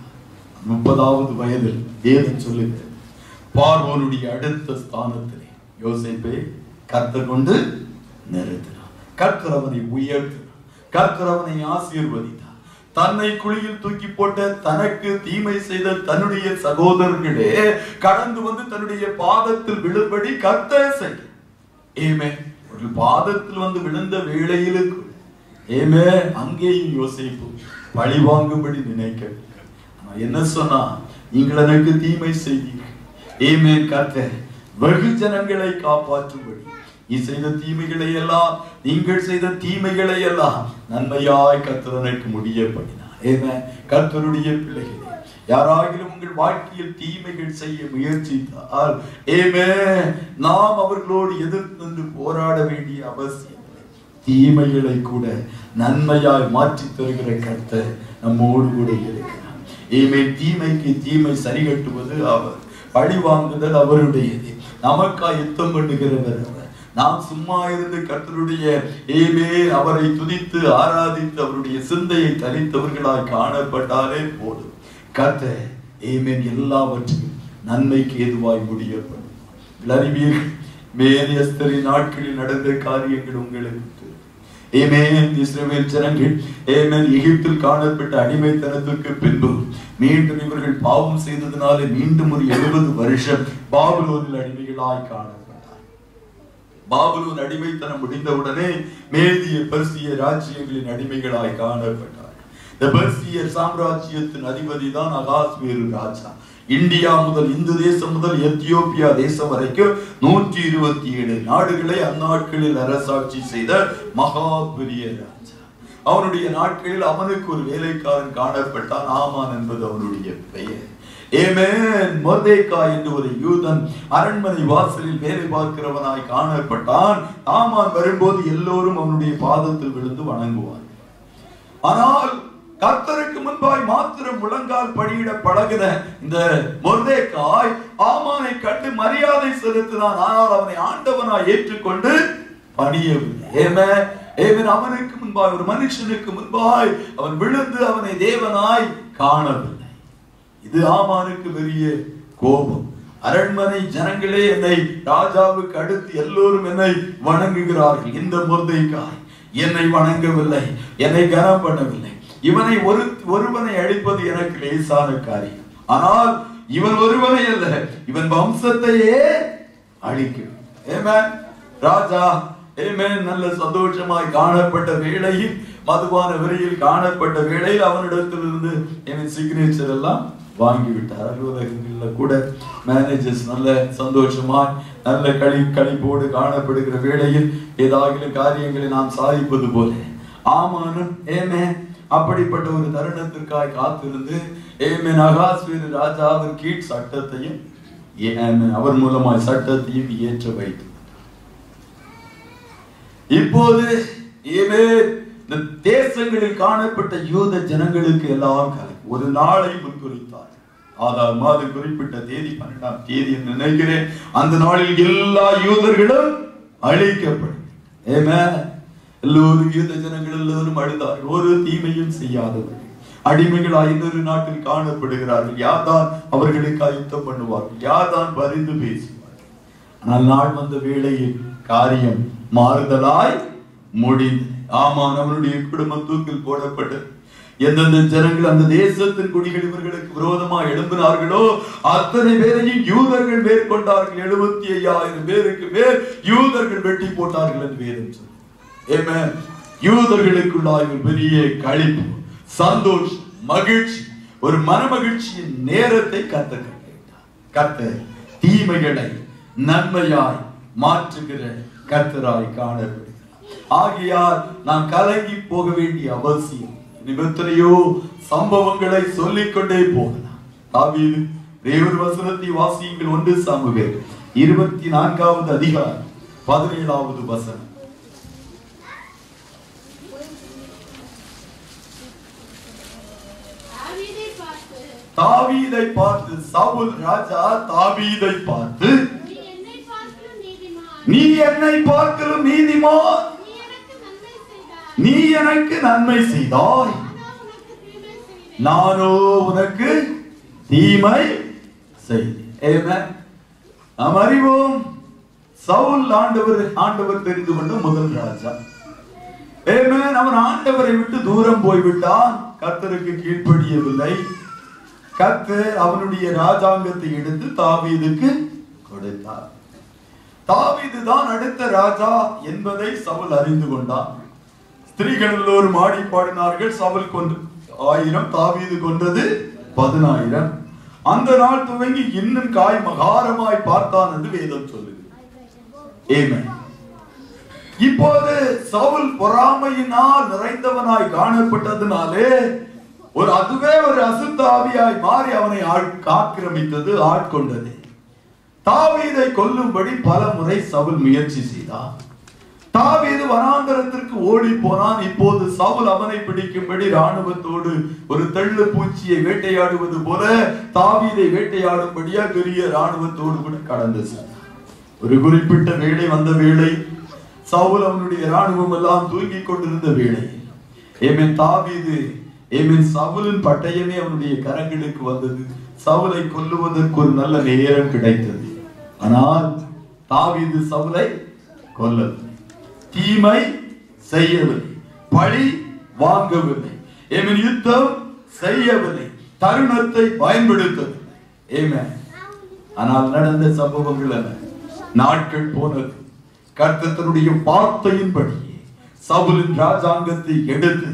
30வது வயதில் வேதம் சொல்லுகிறது, பார்வோனுடைய அடுத்த ஸ்தானத்திலே யோசேப்பை கர்த்தர் கொண்டு நிறுத்தினார். கர்த்தர் அவனை உயர்த்தினார். கர்த்தர் அவனை ஆசீர்வதித்தார். தன்னை குழியில் தூக்கி போட்ட, தனக்கு தீமை செய்த தன்னுடைய சகோதரர்களே கடந்து வந்து தன்னுடைய பாதத்தில் விழும்படி கர்த்தர் செய்தார். ஆமென். பாதத்தில் வந்து விழுந்த வேளையிலும் அங்கேயும் யோசேப்பு பழி வாங்கும்படி நினைக்கவில்லை. என்ன சொன்னா, நீங்கள் எனக்கு தீமை செய்தீர்கள். ஆமென். கர்த்தர் வெகு ஜனங்களை காப்பாற்றும்படி நீ செய்த தீமைகளை எல்லாம், நீங்கள் செய்த தீமைகளை எல்லாம் நன்மையாய் கர்த்தர் எனக்கு முடியப்படினார். ஆமென். கர்த்தருடைய பிள்ளைகளே, யாராகிலும் உங்கள் வாழ்க்கையில் தீமைகள் செய்ய முயற்சித்தால் ஆமென், நாம் அவர்களோடு எதிர்த்து போராட வேண்டிய அவசியம். தீமைகளை கூட நன்மையாய் மாற்றி தருகிற கர்த்தர் நம்மோடு கூட இருக்கிறார். ஆமென். தீமைக்கு தீமை சரி கட்டுவது அவர், பழி வாங்குதல் அவருடையது. நமக்காய் யுத்தம் பண்ணுகிறவர் அவர். நாம் சும்மா இருந்து கர்த்தருடைய ஆமென் அவரை துதித்து ஆராதித்து அவருடைய சிந்தையை தரித்தவர்களாய் காணப்பட்டாலே போதும். கர்த்தர் ஆமென் எல்லாவற்றையும் நன்மைக்கு ஏதுவாய் முடியப்படும். அறிவீர்கள், எஸ்தரின் நாட்களில் நடந்த காரியங்கள் உங்களுக்கு ஆமென். இஸ்ரவேல் ஜனங்கள் ஆமென் எகிப்தில் காணப்பட்ட அடிமைத்தனத்திற்கு பின்பு மீண்டும் இவர்கள் பாவம் செய்ததினாலே மீண்டும் ஒரு 70 வருஷம் பாபிலோனில் அடிமைகளாய் காணப்பட்டார். பாபிலோன் அடிமைத்தனம் முடிந்தவுடனே மேதிய பெர்சிய ராஜ்யங்களின் அடிமைகளாய் காணப்பட்டார். இந்த பெர்சிய சாம்ராஜ்யத்தின் அதிபதி தான் அகாஸ்வேரு ராஜா. இந்தியா முதல், இந்து தேசம் முதல் எத்தியோப்பியா தேசம் வரைக்கும் 127 நாடுகளை அந்நாட்களில் அரசாட்சி செய்த மகா பெரிய ராஜா. அவனுடைய நாட்களில் அவனுக்கு ஒரு வேலைக்காரன் காணப்பட்டான். ஆமான் என்பது அவனுடைய பெயர். ஆமென். மொர்தெகாய் என்று ஒரு யூதன் அரண்மனை வாசலில் வேலை பார்க்கிறவனாய் காணப்பட்டான். ஆமான் வரும்போது எல்லோரும் அவனுடைய பாதத்தில் விழுந்து வணங்குவார். ஆனால் கர்த்தருக்கு முன்பாய் மாத்திரம் முழங்கால் படியிட பழகின இந்த மொர்தெகாய் ஆமானை கண்டு மரியாதை செலுத்தினான். ஆனால் அவனை ஆண்டவனாய் ஏற்றுக்கொண்டு பணியவில்லை. ஆமென். ஆமென். அவனுக்கு முன்பாய், ஒரு மனுஷனுக்கு முன்பாய் அவன் விழுந்து அவனை தேவனாய் காணவில்லை. இது ஆமானுக்கு பெரிய கோபம். அரண்மனை ஜனங்களே என்னை ராஜாவுக்கு அடுத்து எல்லோரும் என்னை வணங்குகிறார்கள். இந்த மொர்தெகாய் என்னை வணங்கவில்லை, என்னை கனம் பண்ணவில்லை. இவனை ஒருவனை அழிப்பது எனக்கு லேசான காரியம். ஆனால் இவன் ஒருவனை அல்ல, இவன் வம்சத்தையே அழிக்கும். ஆமென். ராஜா ஆமென் நல்ல சந்தோஷமாய் காணப்பட்ட வேளையில், மதுபான வெறியில் காணப்பட்ட வேளையில் அவனிடத்திலிருந்து என் சிக்னேச்சர் எல்லாம் வாங்கிவிட்டார். அலுவலகங்கள்ல கூட மேனேஜர்ஸ் நல்ல சந்தோஷமாய் நல்ல களிப்போடு காணப்படுகிற வேளையில் ஏதாவது காரியங்களை நாம் சாதிப்பது போல ஆமானும் ஆமென் அப்படிப்பட்ட ஒரு தருணத்திற்காய் காத்திருந்து ஆமென் அகாஸ்வேரு ராஜாவின் கீழ் சட்டத்தையும் அவர் மூலமாய் சட்டத்தையும் ஏற்ற வைத்து இப்போது இந்த தேசங்களில் காணப்பட்ட யூத ஜனங்களுக்கு எல்லாம் ஒரு நாளை முன்குறித்தார். ஆதார் மாதம் குறிப்பிட்ட தேதி 12ஆம் தேதி என்று நினைக்கிறேன். அந்த நாளில் எல்லா யூதர்களும் அழிக்கப்படும். எல்லோரும் யூத ஜனங்கள் எல்லோரும் அழுதார்கள். ஒரு தீமையும் செய்யாதவர்கள் அடிமைகளாய் இன்னொரு நாட்டில் காணப்படுகிறார்கள். யார்தான் அவர்களுக்கு யுத்தம் பண்ணுவார்கள்? யார்தான் பரிந்து பேசுவார்கள்? ஆனால் நாள் வந்த வேளையில் காரியம் மாறுதலாய் முடிந்து ஆமான் அவனுடைய குடும்பம் தூக்கில் போடப்பட்டது. எந்தெந்த ஜனங்கள் அந்த தேசத்தின் குடிகள் இவர்களுக்கு விரோதமாக எழும்பினார்களோ அத்தனை பேரையும் யூதர்கள் மேற்கொண்டார்கள். 75,000 பேருக்கு மேல் யூதர்கள் வெட்டி போட்டார்கள் என்று வேதம் சொல்லுது. ஆமென். யூதர்களுக்குள்ளாய் ஒரு பெரிய களிப்பு, சந்தோஷம், மகிழ்ச்சி, ஒரு மனமகிழ்ச்சியின் நேரத்தை கர்த்தர் கட்டளையிட்டார். கர்த்தர் தீமைகளை நன்மையாய் மாற்றுகிற கர்த்தராய் காணப்படுகிறார். ஆகையால் நாம் கலங்கி போக வேண்டிய அவசியம் எத்தனையோ சம்பவங்களை சொல்லிக் கொண்டே போகலாம். தாவீது தேவன் வசனத்தை வாசியுங்கள். 1 சாமுவேல் 24வது அதிகாரம் 17வது வசனம். தாவீதை பார்த்து சவுல் ராஜா தாவீதை பார்த்து, நீ என்னை பார்க்கலும் நீதிமான், நீ எனக்கு நன்மை செய்தாய், நானோ உனக்கு தீமை செய்தேன். நாம் அறிவோம், சவுல் ஆண்டவர் தெரிந்து கொண்ட முதல் ராஜா. அவன் ஆண்டவரை விட்டு தூரம் போய்விட்டான். கர்த்தருக்கு கீழ்ப்படியவில்லை. கர்த்தர் அவனுடைய ராஜாங்கத்தை எடுத்து தாவீதுக்கு கொடுத்தார். தாவீது தான் அடுத்த ராஜா என்பதை சவுல் அறிந்து கொண்டான். ஸ்திரீகள் எல்லோரும் ஆடி பாடினார்கள். சவுல் கொண்டு 1000, தாவீது கொன்றது 10000. அந்த நாள் துவங்கி இன்னும் காய் மகாரமாய் பார்த்தான் என்று வேதம் சொல்லுது. ஆமென். இப்போது சவுல் பொறாமையினால் நிறைந்தவனாய் காணப்பட்டதுனாலே அதுவே ஒரு அசுத்தாவியாய் மாறி அவனை ஆக்கிரமித்தது, ஆட்கொண்டது. தாவீதை கொல்லும்படி பல முறை சவுல் முயற்சி செய்தார். தாவீது வனாந்தரத்திற்கு ஓடி போனான். இப்போது சவுல் அவனை பிடிக்கும்படி ராணுவத்தோடு ஒரு தெள்ளு பூச்சியை வேட்டையாடுவது போல தாவீதை வேட்டையாடும்படியா பெரிய ராணுவத்தோடு கூட கடந்து சென்றார். ஒரு குறிப்பிட்ட வேளை வந்த வேளை, சவுல் அவனுடைய ராணுவம் எல்லாம் தூங்கிக் கொண்டிருந்த வேளை, தாவீது சவுலின் பட்டயமே அவனுடைய கரங்களுக்கு வந்தது. சவுலை கொல்லுவதற்கு ஒரு நல்ல நேரம் கிடைத்தது. ஆனால் தாவீது சவுலை கொல்லவில்லை, தீமை செய்யவில்லை, பழி வாங்கவில்லை, யுத்தம் செய்யவில்லை, தருணத்தை பயன்படுத்தவில்லை. ஆனால் நடந்த சம்பவங்கள் என்ன? நாட்கள் போனது. கர்த்தருடைய வார்த்தையின்படியே சவுலின் ராஜாங்கத்தை எடுத்து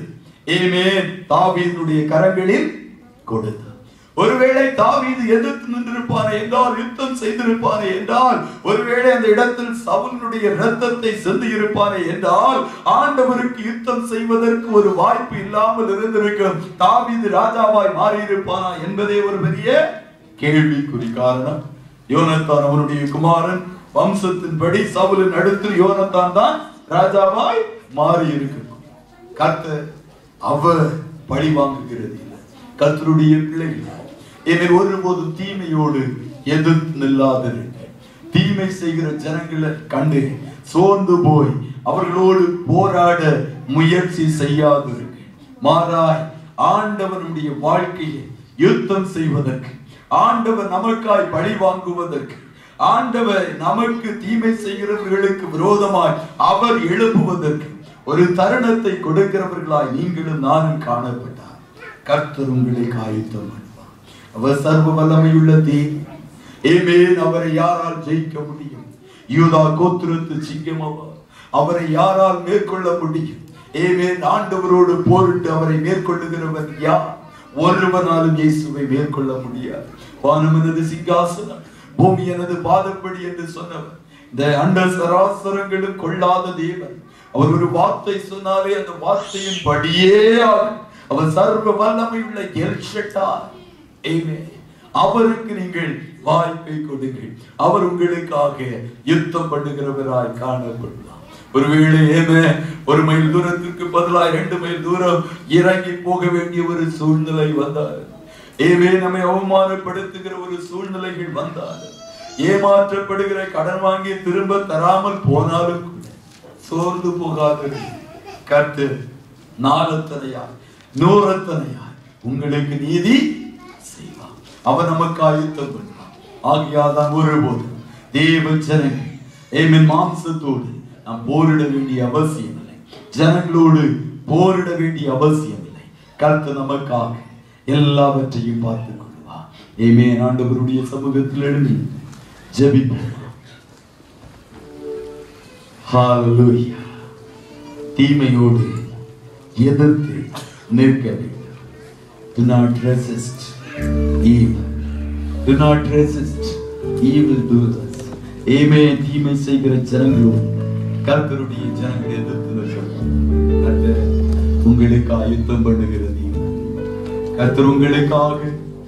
தாவீதுடைய கரங்களில் கொடுத்தார். ஒருவேளை தாவீது எதிர்த்து நின்றிருப்பானே என்றால், யுத்தம் செய்திருப்பானே என்றால், ஒருவேளை அந்த இடத்தில் சவுலினுடைய இரத்தத்தை சிந்தி இருப்பானே என்றால், ஆண்டவருக்கு யுத்தம் செய்வதற்கு ஒரு வாய்ப்பு இல்லாமல் இருந்திருக்கும். தாவீது ராஜாவாய் மாறி இருப்பானா என்பதே ஒரு பெரிய கேள்விக்குறி. காரணம், யோனத்தான் அவனுடைய குமாரன், வம்சத்தின்படி சவுலின் அடுத்து யோனத்தான் தான் ராஜாவாய் மாறி இருக்கு. கர்த்தர் அவர் பழி வாங்குகிறது இல்லை, கர்த்தருடைய பிள்ளைகள் ஒருபோதும் தீமையோடு எதிர்த்து நில்லாதிருங்க. தீமை செய்கிற ஜனங்களை கண்டு சோர்ந்து போய் அவர்களோடு போராட முயற்சி செய்யாதிருங்க. மாறாய் ஆண்டவனுடைய வாழ்க்கையை யுத்தம் செய்வதற்கு, ஆண்டவர் நமக்காய் பழி வாங்குவதற்கு, ஆண்டவர் நமக்கு தீமை செய்கிறவர்களுக்கு விரோதமாய் அவர் எழுப்புவதற்கு ஒரு தருணத்தை கொடுக்கிறவர்களாய் நீங்களும் நானும் காணப்பட்டார். கர்த்தர் உங்களை காயத்தம் பண்ணுவார். அவர் சர்வ வல்லமையுள்ள தேவன். அவரை யாரால் ஜெயிக்க முடியும்? யூதா கோத்திரத்து சிங்கம் அவர். அவரை யாரால் மேற்கொள்ள முடியும்? ஆண்டவரோடு போரிட்டு அவரை மேற்கொள்ளுகிறவர் யார்? ஒருவனாலும் இயேசுவை மேற்கொள்ள முடியாது. வானம் எனது சிங்காசனம், பூமி எனது பாதப்படி என்று சொன்னவர், இந்த அண்ட சராசரங்களும் கொள்ளாத தேவன். அவர் ஒரு வார்த்தை சொன்னாலே அந்த வார்த்தையின் படியே அவர் சர்வ வல்லமை உள்ள எல் ஷட்டாய். அவருக்கு நீங்கள் வாய்ப்பை கொடுங்கள். அவர் உங்களுக்காக யுத்தம் பண்ணுகிறவராய் காணப்படலாம். ஒருவேளை ஒரு மைல் தூரத்திற்கு பதிலாக 2 மைல் தூரம் இறங்கி போக வேண்டிய ஒரு சூழ்நிலை வந்தார். நம்மை அவமானப்படுத்துகிற ஒரு சூழ்நிலைகள் வந்தார். ஏமாற்றப்படுகிற, கடன் வாங்கி திரும்ப தராமல் போனாலும் கூட சோர்ந்து போகாது. கர்த்தர் நாளத்தனையாய் நூறத்தனையாய் உங்களுக்கு நீதி செய்வார். அவர் நமக்கு ஆயுத்தம் பண்ணுவார். ஆகியாதான் ஒருபோதும் தேவ ஜனங்கள் மாம்சத்தோடு நாம் போரிட வேண்டிய அவசியம் இல்லை, ஜனங்களோடு போரிட வேண்டிய அவசியம் இல்லை. கர்த்தர் நமக்காக எல்லாவற்றையும் பார்த்துக் கொள்வார். ஆண்டவருடைய சமூகத்தில் எழுதி ஜெபிப்போம். ஹல்லேலூயா. தீமையோடு எதிர்த்து நிற்க வேண்டும். Do not resist evil. Do not resist evil doers. தீமை செய்கிற ஜனங்களோடு கர்த்தருடைய ஜனங்களை எதிர்த்து நிற்கணும். கர்த்தர் உங்களுக்காக யுத்தம் பண்ணுகிறது. கர்த்தர் உங்களுக்காக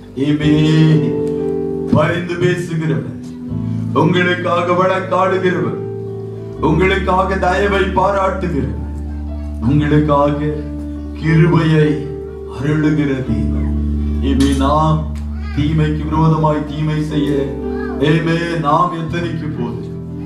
பரிந்து பேசுகிறவர், உங்களுக்காக வழக்காடுகிறவர், உங்களுக்காக தயவை பாராட்டுகிறவர், உங்களுக்காக கிருபையை அருளுகிற தேவன். நாம் தீமைக்கு விரோதமாய் தீமை செய்ய நாம் எத்தனைக்கு போது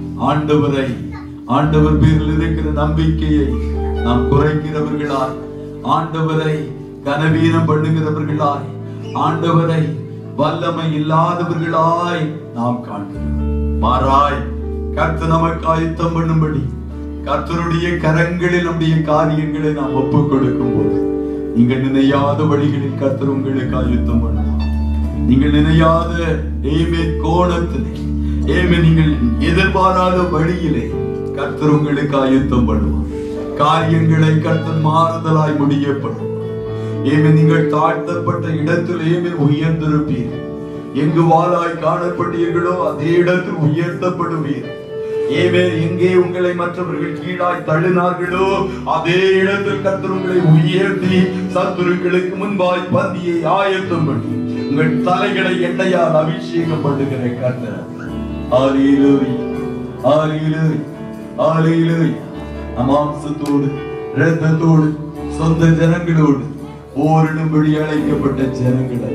ஆண்டவர் பேரில் இருக்கிற நம்பிக்கையை நாம் குறைக்கிறவர்களாய், ஆண்டவரை கனவீனம் பண்ணுகிறவர்களாய், ஆண்டவரை வல்லமை இல்லாதவர்களாய் நாம் காண்கிறோம். மாறாய் கர்த்தர் நமக்கு ஆயத்தம் பண்ணும்படி கர்த்தருடைய கரங்களில் நம்முடைய காரியங்களை நாம் ஒப்புக் கொடுக்கும் போது நீங்கள் நினையாத வழிகளில் கர்த்தர் உங்களுக்கு ஆயத்தம் பண்ணுவார். நீங்கள் நினையாத கோணத்திலே நீங்கள் எதிர்பாராத வழியிலே கர்த்தர் உங்களுக்கு ஆயத்தம் பண்ணுவார். காரியங்களை கர்த்தர் மாறுதலாய் முடிய பண்ணுவார். நீங்கள் தாழ்த்தப்பட்ட இடத்திலே உயர்ந்திருப்பீர். எங்கு வாளாய் காணப்பட்டீர்களோ அதே இடத்தில் உயர்த்தப்படுவீர். எங்கே உங்களை மற்றவர்கள் கீழாய் தள்ளினார்களோ அதே இடத்தில் கர்த்தர் உங்களை உயர்த்தி சத்துருக்களுக்கு முன்பாய் பந்தியை ஆயத்தம் பண்ணி உங்கள் தலைகளை எண்ணெயால் அபிஷேகம் பண்ணுகிற கர்த்தர். ஹல்லேலூயா, ஹல்லேலூயா, ஹல்லேலூயா. மாம்சத்தோடு இரத்தத்தோடு சொந்த ஜனங்களோடு ஓரிடும்படி அழைக்கப்பட்ட ஜனங்களை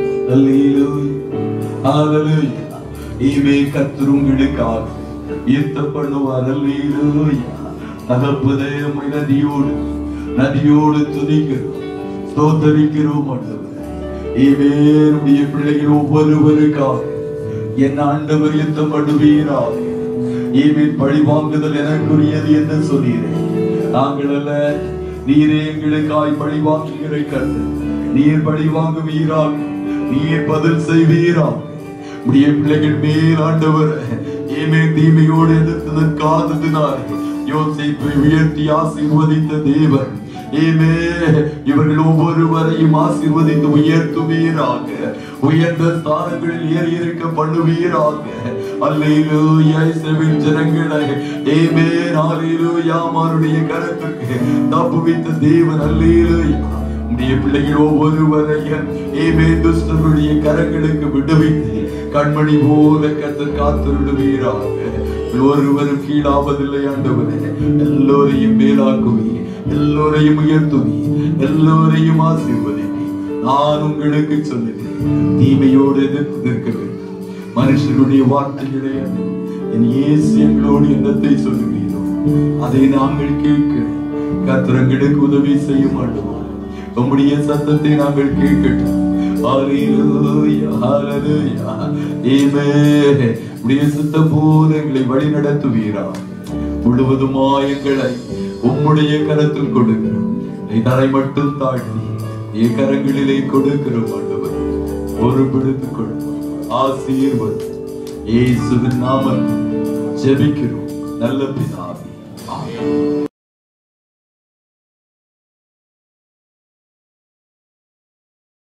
கர்த்தர் உங்களுக்காக யுத்தம் பண்ணுவார். தகப்பனே, நதியோடு நதியோடு துதிக்கிறோம், ஸ்தோத்தரிக்கிறோம். என்னுடைய பிள்ளைகள் ஒவ்வொருவருக்காக என் ஆண்டவர் யுத்தம் பண்ணுவீராக. பழி வாங்குதல் எனக்குரியது என்று சொன்னீரேன். நாங்கள் அல்ல, நீரே எங்களுக்காய் பழி வாங்குகிற கர்த்தர். நீர் பழி வாங்குவீராக, நீர் பதில் செய்வீராக. உடைய பிள்ளைகள் மேல் ஆண்டவர் தீமையோடு எதிர்த்ததற்காததினால் யோசேப்பை உயர்த்தி ஆசீர்வதித்த தேவன் இவர்கள் ஒவ்வொருவரையும் ஆசீர்வதித்து உயர்த்துவீராக. உயர்ந்த ஸ்தானங்களில் ஏறி இருக்க பண்ணுவீராக. அல்லேலூயா. இஸ்ரவேல் ஜனங்களை யாமாருடைய கரத்துக்கு தப்புவித்த தேவன். அல்லேலூயா. உடைய பிள்ளைகள் ஒவ்வொருவரையும் துஷ்டருடைய கரங்களுக்கு விடுவித்து கண்மணி போல கர்த்தர் காத்துவிடுவீராக. ஒருவரும் கீழாவதில்லை ஆண்டவரே. எல்லோரையும் மேலாக்குவி, எல்லோரையும் உயர்த்துவி, எல்லோரையும் ஆசீர்வதிவி. நான் உங்களுக்கு சொல்லுகிறேன், தீமையோடு எதிர்த்து நிற்க வேண்டும். மனுஷருடைய வார்த்தைகளே என் இயேசு எங்களோடு என்னத்தை சொல்லுகிறீரோ அதை நாங்கள் கேட்கிறேன். கர்த்தர் எங்களுக்கு உதவி செய்ய மாட்டோம். உம்முடைய சத்தத்தை நாங்கள் கேட்கட்டும். ஹல்லேலூயா, ஹல்லேலூயா. ஆமென். உம்முடைய சத்தம் போல எங்களை வழி நடத்துவீராக. முழுவதுமாய் எங்களை உம்முடைய கரத்தில் கொடுக்கிறோம். தரை மட்டும் தாழ்த்தி என் கரங்களிலே கொடுக்கிறோம் ஆண்டவர். பொறுப்பெடுத்துக் கொள்ளும். ஆசீர்வதி. இயேசுவின் நாமத்தில் ஜெபிக்கிறோம் நல்ல பிதாவே. ஆமென்.